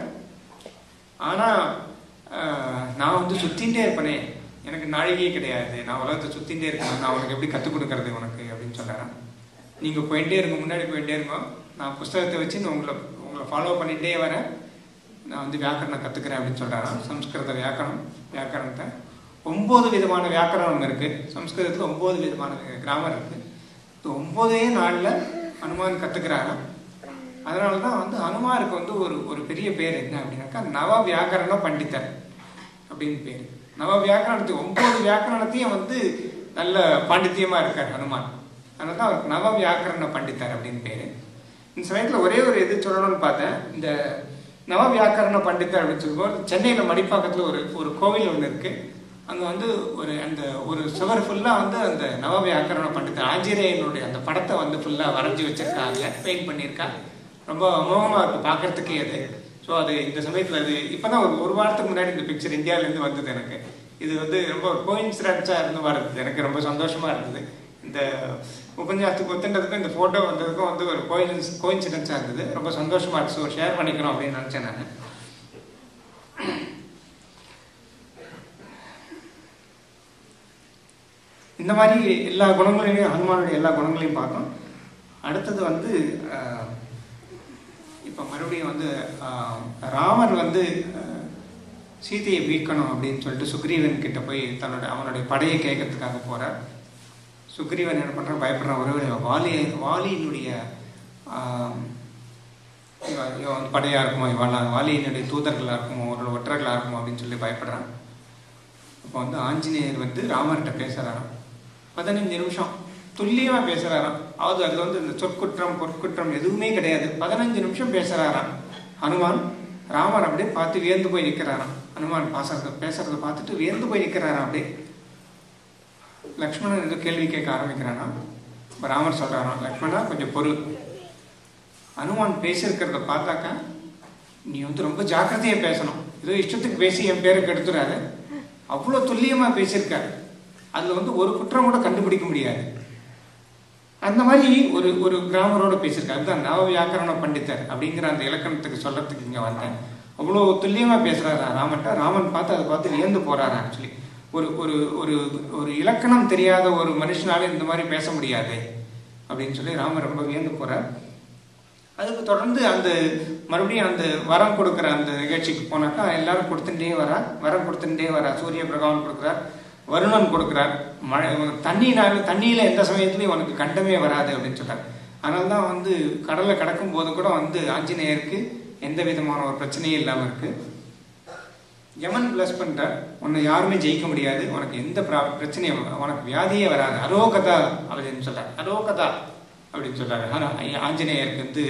ஆனால் நான் வந்து சுற்றிகிட்டே இருப்பேனே, எனக்கு நாழிகையே கிடையாது, நான் உலகத்தை சுற்றிகிட்டே இருக்கேன், நான் அவனுக்கு எப்படி கற்றுக் கொடுக்கறது உனக்கு அப்படின்னு சொல்கிறேன். நீங்கள் போயிட்டே இருங்க, முன்னாடி போயிட்டே இருக்கோம், நான் புஸ்தகத்தை வச்சு உங்களை ஃபாலோ பண்ணிகிட்டே வரேன், நான் வந்து வியாக்கரணம் கற்றுக்கிறேன் அப்படின்னு சொல்கிறாராம். சம்ஸ்கிருத வியாக்கரணத்தை 9 விதமான வியாக்கரணம் இருக்குது. சம்ஸ்கிருதத்தில் 9 விதமான கிராமர் இருக்குது. 9 நாளில் ஹனுமான் கற்றுக்கிறாராம். அதனால தான் வந்து ஹனுமாருக்கு வந்து ஒரு பெரிய பேர் என்ன அப்படின்னாக்கா நவ வியாக்கரண பண்டிதர் அப்படின்னு பேர். நவ வியாக்கரணத்துக்கு 9 வியாக்கரணத்தையும் வந்து நல்ல பாண்டித்தியமாக இருக்கார் ஹனுமான். அதனால தான் அவருக்கு நவ வியாக்கரண பண்டிதர் அப்படின்னு பேர். இந்த சமயத்தில் ஒரே ஒரு இது சொல்லணும்னு பார்த்தேன். இந்த நவ வியாக்கரண பண்டிதர் அப்படின்னு சொல்லும்போது சென்னையில் மடிப்பாக்கத்தில் ஒரு கோவில் ஒன்று இருக்குது. அங்கே வந்து ஒரு சுவர் ஃபுல்லாக வந்து அந்த நவ வியாக்கரண பண்டிதர் ஆஞ்சநேயனுடைய அந்த படத்தை வந்து ஃபுல்லாக வரைஞ்சி வச்சிருக்காங்க, பெயிண்ட் பண்ணியிருக்கா. ரொம்ப அமோகமாக இருக்குது பார்க்கறதுக்கே அது. ஸோ அது இந்த சமயத்தில் அது இப்போ தான் ஒரு வாரத்துக்கு முன்னாடி இந்த பிக்சர் இந்தியாவிலேருந்து வந்தது எனக்கு. இது வந்து ரொம்ப ஒரு கோயின்சிடன்ஸாக இருந்து வருது. எனக்கு ரொம்ப சந்தோஷமாக இருந்தது. இந்த உபன்யாசத்துக்கு ஒத்துன்றதுக்கும் இந்த ஃபோட்டோ வந்ததுக்கும் வந்து ஒரு கோயின்சிடன்ஸாக இருந்தது. ரொம்ப சந்தோஷமாக இருக்குது. ஸோ ஷேர் பண்ணிக்கணும் அப்படின்னு நினச்சேன் நான். இந்த மாதிரி எல்லா குணங்களையும் ஹனுமானுடைய எல்லா குணங்களையும் பார்த்தோம். அடுத்தது வந்து இப்போ மறுபடியும் வந்து ராமர் வந்து சீதையை மீட்கணும் அப்படின்னு சொல்லிட்டு சுக்ரீவன் கிட்ட போய் அவனுடைய படையை கேட்கறதுக்காக போறார். சுக்ரீவன் என்ன பண்றான், பயப்படுறான். ஒருவேளை வாலியினுடைய படையா இருக்குமோ, வாலியினுடைய தூதர்களா இருக்குமோ, ஒரு ஒற்றர்களா இருக்குமோ அப்படின்னு சொல்லி பயப்படுறான். அப்போ வந்து ஆஞ்சநேயர் வந்து ராமர்கிட்ட பேசுறாராம். 15 நிமிஷம் துல்லியமா பேசுறாராம். அதாவது அதுல வந்து இந்த சொற்குற்றம் பொற்குற்றம் எதுவுமே கிடையாது. 15 நிமிஷம் பேசுறாராம் ஹனுமான். ராமர் அப்படியே பார்த்து வியந்து போய் நிற்கிறாராம். ஹனுமான் பேசுறத பார்த்துட்டு வியந்து போய் நிற்கிறாராம். அப்படியே லக்ஷ்மணன் ஏதோ கேள்வி கேட்க ஆரம்பிக்கிறானா. ராமர் சொல்றாராம், லக்ஷ்மணா கொஞ்சம் பொறு, ஹனுமான் பேசியிருக்கிறத பார்த்தாக்கா நீ வந்து ரொம்ப ஜாக்கிரதையா பேசணும், ஏதோ இஷ்டத்துக்கு பேசி என் பேரை கெடுத்துறாரு. அவ்வளோ துல்லியமா பேசியிருக்காரு, அதுல வந்து ஒரு குற்றம் கூட கண்டுபிடிக்க முடியாது. அந்த மாதிரி ஒரு கிராமரோட பேசியிருக்காரு. அதுதான் நவ வியாக்கரண பண்டிதர் அப்படிங்கிற அந்த இலக்கணத்துக்கு சொல்றதுக்கு இங்க வந்தேன். அவ்வளோ துல்லியமா பேசுறாரா ராமன்ட்ட. ராமன் பார்த்து அதை பார்த்து வியந்து போறாரு. ஆக்சுவலி ஒரு இலக்கணம் தெரியாத ஒரு மனுஷனால இந்த மாதிரி பேச முடியாது அப்படின்னு சொல்லி ராமர் ரொம்ப வியந்து போறார். அதுக்கு தொடர்ந்து மறுபடியும் அந்த வரம் கொடுக்குற அந்த நிகழ்ச்சிக்கு போனாக்கா எல்லாரும் கொடுத்துட்டே வரா. வரம் கொடுத்துட்டே வரா. சூரிய பிரகாவன் கொடுக்குறார், வருணன் கொடுக்குறார். மழை தண்ணியில் எந்த சமயத்துலையும் உனக்கு கண்டமே வராது அப்படின்னு சொல்றாரு. அதனால தான் வந்து கடலை கடக்கும் போது கூட வந்து ஆஞ்சநேயருக்கு எந்த விதமான ஒரு பிரச்சனையும் இல்லாமல் இருக்கு. யமன் பிளஸ் பண்றார், உன்னை யாருமே ஜெயிக்க முடியாது, உனக்கு எந்த பிரச்சனையும், உனக்கு வியாதியே வராது, அரோகதா அப்படின்னு சொல்றாரு. அரோகதா அப்படின்னு சொல்றாரு. ஆஞ்சநேயருக்கு வந்து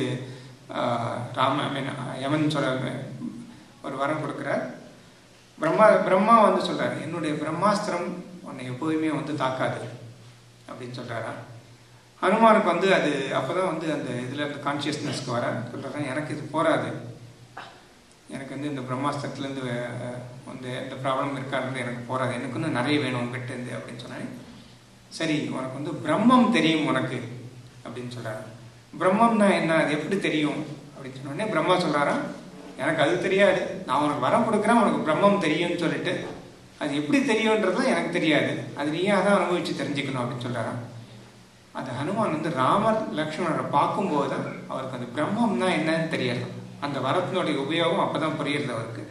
யமன் சொல்ற ஒரு வரம் கொடுக்குறார். பிரம்மா வந்து சொல்றாரு, என்னுடைய பிரம்மாஸ்திரம் உன்னை எப்போதுமே வந்து தாக்காது அப்படின்னு சொல்றாரா. ஹனுமானுக்கு வந்து அது அப்போதான் வந்து அந்த இதுல இருந்து கான்சியஸ்னஸ்க்கு வர சொல்றாரு, எனக்கு இது போராது, எனக்கு வந்து இந்த பிரம்மாஸ்திரத்துலேருந்து வந்து எந்த ப்ராப்ளம் இருக்காருன்னு எனக்கு போராது, எனக்கு வந்து நிறைய வேணும் உங்ககிட்ட இருந்து அப்படின்னு சொன்னேன். சரி, உனக்கு வந்து பிரம்மம் தெரியும் உனக்கு அப்படின்னு சொல்றாரு. பிரம்மம்னா என்ன, அது எப்படி தெரியும் அப்படின்னு சொன்னோடனே பிரம்மா சொல்றாரா, எனக்கு அது தெரியாது, நான் உனக்கு வரம் கொடுக்குறேன், உனக்கு பிரம்மம் தெரியும்னு சொல்லிட்டு அது எப்படி தெரியும்ன்றதுலாம் எனக்கு தெரியாது, அது நீயா தான் அனுபவிச்சு தெரிஞ்சுக்கணும் அப்படின்னு சொல்றாராம். அது ஹனுமான் வந்து ராமர் லக்ஷ்மணரை பார்க்கும்போது தான் அவருக்கு அந்த பிரம்மம்னா என்னன்னு தெரியல. அந்த வரத்தினுடைய உபயோகம் அப்பதான் புரியுறது அவருக்கு.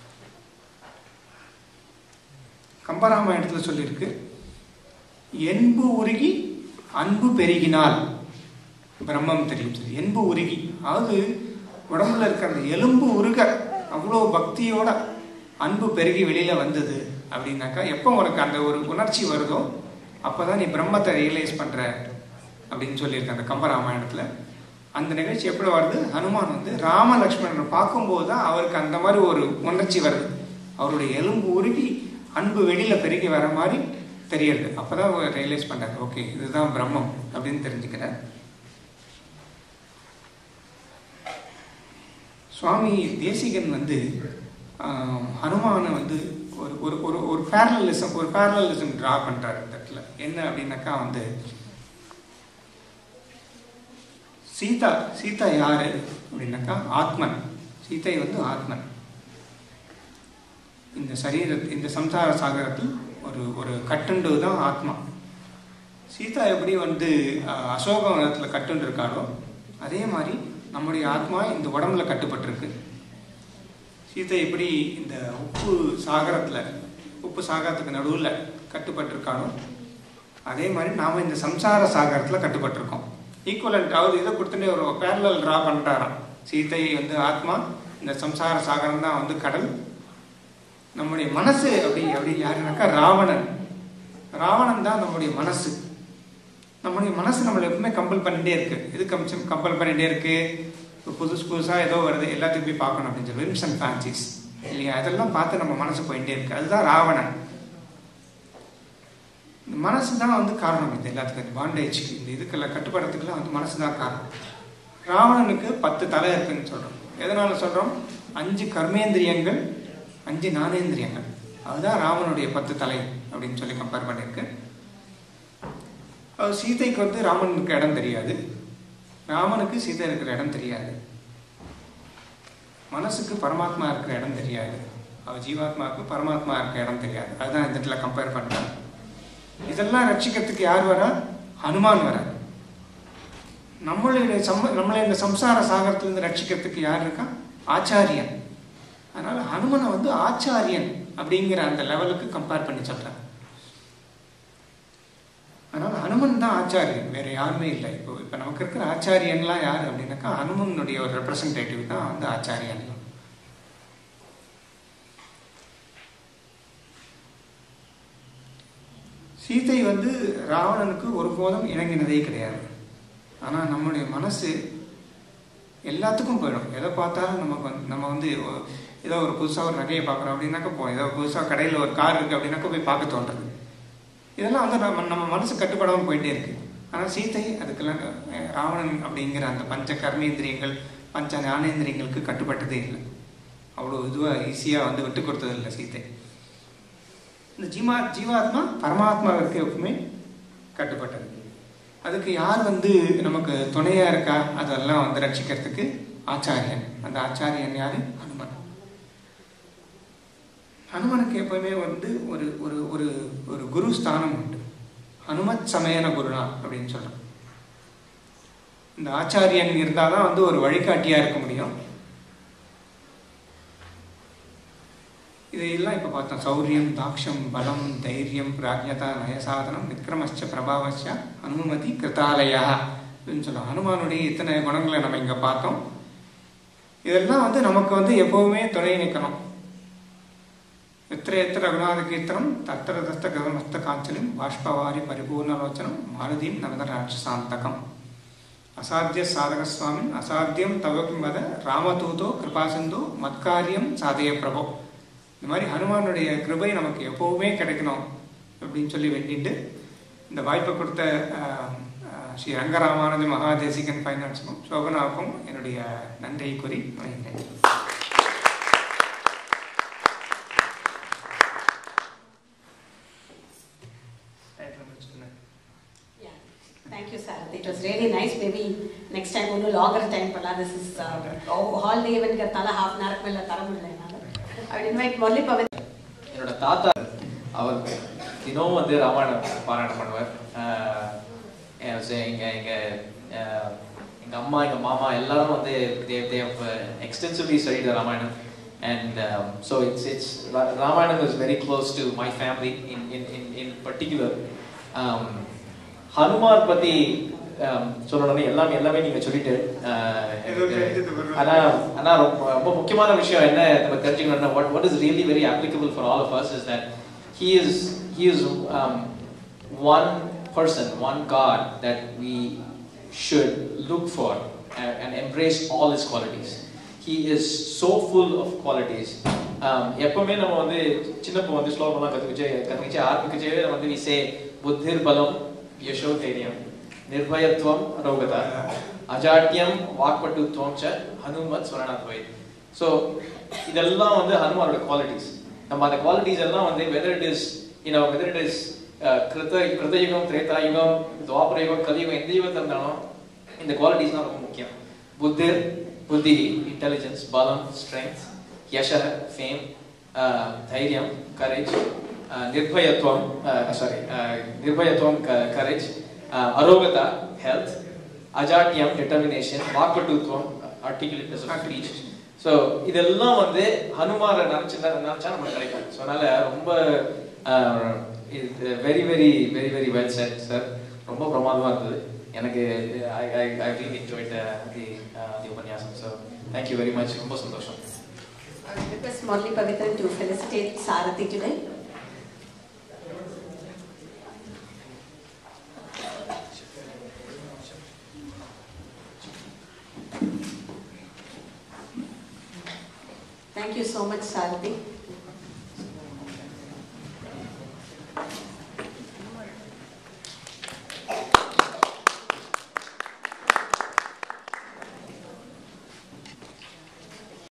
கம்பராமாயணத்துல சொல்லியிருக்கு, என்பு உருகி அன்பு பெருகினால் பிரம்மம் தெரியும். சரி, என்பு உருகி, அதாவது உடம்புல இருக்க அந்த எலும்பு உருக அவ்வளோ பக்தியோட அன்பு பெருகி வெளியில வந்தது அப்படின்னாக்கா, எப்போ உனக்கு அந்த ஒரு உணர்ச்சி வருதோ அப்போதான் நீ பிரம்மத்தை ரியலைஸ் பண்ற அப்படின்னு சொல்லியிருக்க அந்த கம்பராமாயணத்துல. அந்த நிகழ்ச்சி எப்படி வருது, ஹனுமான் வந்து ராம லக்ஷ்மணனை பார்க்கும்போது தான் அவருக்கு அந்த மாதிரி ஒரு உணர்ச்சி வருது, அவருடைய எலும்பு உருகி அன்பு வெளியில பெருகி வர மாதிரி தெரியறது. அப்பதான் அவர் ரியலைஸ் பண்றாரு, ஓகே இதுதான் பிரம்மம் அப்படின்னு தெரிஞ்சுக்கிறார். சுவாமி தேசிகன் வந்து ஹனுமானை வந்து ஒரு ஒரு ஒரு ஒரு பேரலிசம் டிரா பண்றாரு இந்த இடத்துல. என்ன அப்படின்னாக்கா வந்து சீதா யாரு அப்படின்னாக்கா ஆத்மன். சீதை வந்து ஆத்மன். இந்த சம்சார சாகரத்தில் ஒரு ஒரு கட்டுண்டு தான் ஆத்மா. சீதா எப்படி வந்து அசோகவனத்தில் கட்டுண்டு இருக்காரோ அதே மாதிரி நம்முடைய ஆத்மா இந்த உடம்புல கட்டுப்பட்டிருக்கு. சீதை எப்படி இந்த உப்பு சாகரத்துக்கு நடுவில் கட்டுப்பட்டிருக்கானோ அதே மாதிரி நாம இந்த சம்சார சாகரத்தில் கட்டுப்பட்டிருக்கோம். ஈக்குவலண்ட், அதாவது இதை கொடுத்துட்டு ஒரு பேரலல் டிரா பண்றாராம். சீதை வந்து ஆத்மா, இந்த சம்சார சாகரம் தான் வந்து கடல். நம்முடைய மனசு அப்படி யாருனாக்கா ராவணன் தான் நம்முடைய மனசு. நம்முடைய மனசு நம்மளை எப்பவுமே கம்பல் பண்ணிட்டே இருக்கு. இது கம்பல் பண்ணிட்டே இருக்கு, புதுசா ஏதோ வருது எல்லாத்தையும் போய் பார்க்கணும் அப்படின்னு சொல்லி விம்ஸ் அண்ட் ஃபேன்சிஸ் இல்லையா, அதெல்லாம் பார்த்து நம்ம மனசு போயிட்டே இருக்கு. அதுதான் ராவணன். இந்த மனசு தான் வந்து காரணம். இது எல்லாத்துக்கும் இந்த பாண்டேஜ்க்கு, இந்த இதுக்கெல்லாம் கட்டுப்படுறதுக்கெல்லாம் வந்து மனசு தான் காரணம். ராவணனுக்கு 10 தலை இருக்குன்னு சொல்றோம். எதனால சொல்றோம், 5 கர்மேந்திரியங்கள் 5 ஞானேந்திரியங்கள், அதுதான் ராவனுடைய 10 தலை அப்படின்னு சொல்லி கம்பேர் பண்ணியிருக்கு. சீதைக்கு வந்து ராமனுக்கு இடம் தெரியாது, ராமனுக்கு சீதை இருக்கிற இடம் தெரியாது, மனசுக்கு பரமாத்மா இருக்கிற இடம் தெரியாது, ஜீவாத்மாவுக்கு பரமாத்மா இருக்கிற இடம் தெரியாது. அதுதான் இந்த இடத்துல கம்பேர் பண்றாங்க. இதெல்லாம் ரட்சிக்கிறதுக்கு யார் வரா, ஹனுமான் வர. நம்மளை இந்த சம்சார சாகரத்திலிருந்து ரட்சிக்கிறதுக்கு யார் இருக்கா, ஆச்சாரியன். அதனால ஹனுமனை வந்து ஆச்சாரியன் அப்படிங்கிற அந்த லெவலுக்கு கம்பேர் பண்ணி சொல்றாங்க. அதனால ஹனுமன் தான் ஆச்சாரியன், வேற யாருமே இல்லை. இப்போ நமக்கு இருக்கிற ஆச்சாரியன்லாம் யாரு அப்படின்னாக்கா ஹனுமனுடைய ஒரு ரெப்ரசன்டேட்டிவ் தான் வந்து ஆச்சாரியன். சீதை வந்து ராவணனுக்கு ஒருபோதும் இணங்கினதே கிடையாது. ஆனா நம்முடைய மனசு எல்லாத்துக்கும் போயிடும். எதை பார்த்தாலும் நம்ம வந்து ஏதோ ஒரு புதுசா ஒரு நகையை பார்க்குறோம் அப்படின்னாக்கா போகும், ஏதோ புதுசா கடையில் ஒரு கார் இருக்கு அப்படின்னாக்கா போய் பார்க்க தோன்றது. இதெல்லாம் வந்து நம்ம மனசு கட்டுப்படாமல் போயிட்டே இருக்கு. ஆனால் சீதை அதுக்கெல்லாம் ராவணன் அப்படிங்கிற அந்த பஞ்ச கர்மேந்திரியங்கள் 5 ஞானேந்திரியங்களுக்கு கட்டுப்பட்டதே இல்லை. அவ்வளோ இதுவாக ஈஸியாக வந்து விட்டு கொடுத்தது இல்லை சீதை. இந்த ஜீவாத்மா பரமாத்மாவிற்கு எப்பவுமே கட்டுப்பட்டது. அதுக்கு யார் வந்து நமக்கு துணையா இருக்கா, அதெல்லாம் வந்து ரட்சிக்கிறதுக்கு ஆச்சாரியன். அந்த ஆச்சாரியன் யாரு, ஹனுமன். ஹனுமனுக்கு எப்பவுமே வந்து ஒரு ஒரு ஒரு ஒரு குரு ஸ்தானம் உண்டு. ஹனுமத் சமயன குருனா அப்படின்னு சொல்றோம். இந்த ஆச்சாரியன் இருந்தாதான் வந்து ஒரு வழிகாட்டியா இருக்க முடியும். இதையெல்லாம் இப்போ பார்த்தோம். சௌரியம், தாக்ஷம், பலம், தைரியம், பிராஜ்யதா, நயசாதனம், விக்ரமஸ்ச பிரபாவஸ்ச, அனுமதி கிருதாலயா அப்படின்னு சொல்லுவோம். ஹனுமானுடைய இத்தனை குணங்களை நம்ம இங்கே பார்த்தோம். இதெல்லாம் வந்து நமக்கு வந்து எப்போவுமே துணை நிற்கணும். எத்திர எத்திர ரகுநாத கீர்த்தனம் தத்திர தஸ்த கதமஸ்த காஞ்சலிம் பாஷ்பவாரி பரிபூர்ணலோச்சனம் மாருதியும் நவத ராட்சசாந்தகம் அசாத்திய சாதக சுவாமி அசாத்தியம் தவக்கும் வத ராமதூதோ கிருபாசிந்தோ மத்காரியம் சாதய பிரபோ. இந்த மாதிரி ஹனுமானுடைய கிருபை நமக்கு எப்போவுமே கிடைக்கணும் அப்படின்னு சொல்லி வேண்டிட்டு இந்த வாய்ப்பை கொடுத்த ஸ்ரீ ரங்கராமானந்த மகாதேசிகன் ஃபைனான்ஸுக்கும் சோபனாவுக்கும் என்னுடைய நன்றியை கூறி வருகிறேன். Thank you, sir. It was really nice. Maybe next time we'll do longer time. This is all day even gathala half an hour mella taramulla. I would invite Molly Pavitra. என்னோட தாத்தா அவர் தினமும் வந்து ராமாயணம் பாராயணம் பண்ணுவார். எங்க அம்மா எங்க மாமா எல்லாரும் வந்து they have extensively studied the Ramayana, and so it's Ramayana is very close to my family in particular. Hanumar பத்தி சொல்லணும்னு எல்லாமே நீங்க சொல்லிட்டு, ஆனா ரொம்ப முக்கியமான விஷயம் என்ன நம்ம தெரிஞ்சுக்கணும்னா what is really very applicable for all of us is that he is one person, one God that we should look for and embrace all his qualities. He is so full of qualities. எப்பவுமே நம்ம வந்து சின்னப்ப வந்து ஸ்லோகம்லாம் கத்துக்கிச்சு ஆரம்பிக்கச்சே வந்து we say புத்திர் பலம் यशो धैर्यम निर्भयत्वम अरोगता अजाट्यम वाक्पटुत्वम च Hanumat स्मरणत्वय. So இதெல்லாம் வந்து ஹனுமானோட qualities. நம்ம அந்த குவாலிட்டிஸ் எல்லாம் வந்து whether it is கிருதயுகம், திரேதாயுகம், துவாபரயுகம், கலியுகம், எந்த யுகத்தில் இருந்தாலும் இந்த குவாலிட்டிஸ்லாம் ரொம்ப முக்கியம். புத்தி, இன்டெலிஜென்ஸ், பலம், ஸ்ட்ரெங்த், யஷ, ஃபேம், தைரியம், கரேஜ், निर्भयत्वम courage, arogata, health, ajatyam, determination, vakpatutvam, articulateness of speech. So இதெல்லாம் வந்து ஹனுமார நினைச்சா நமக்கு கிடைக்கும். ஸோ அதனால ரொம்ப very very very very well said sir. ரொம்ப பிரமாதமா இருந்தது. எனக்கு I really enjoyed the உபன்யாசம். So thank you very much. ரொம்ப சந்தோஷம். I request Molly Pavitra to felicitate Sarathi today. Thank you so much, Sarathi.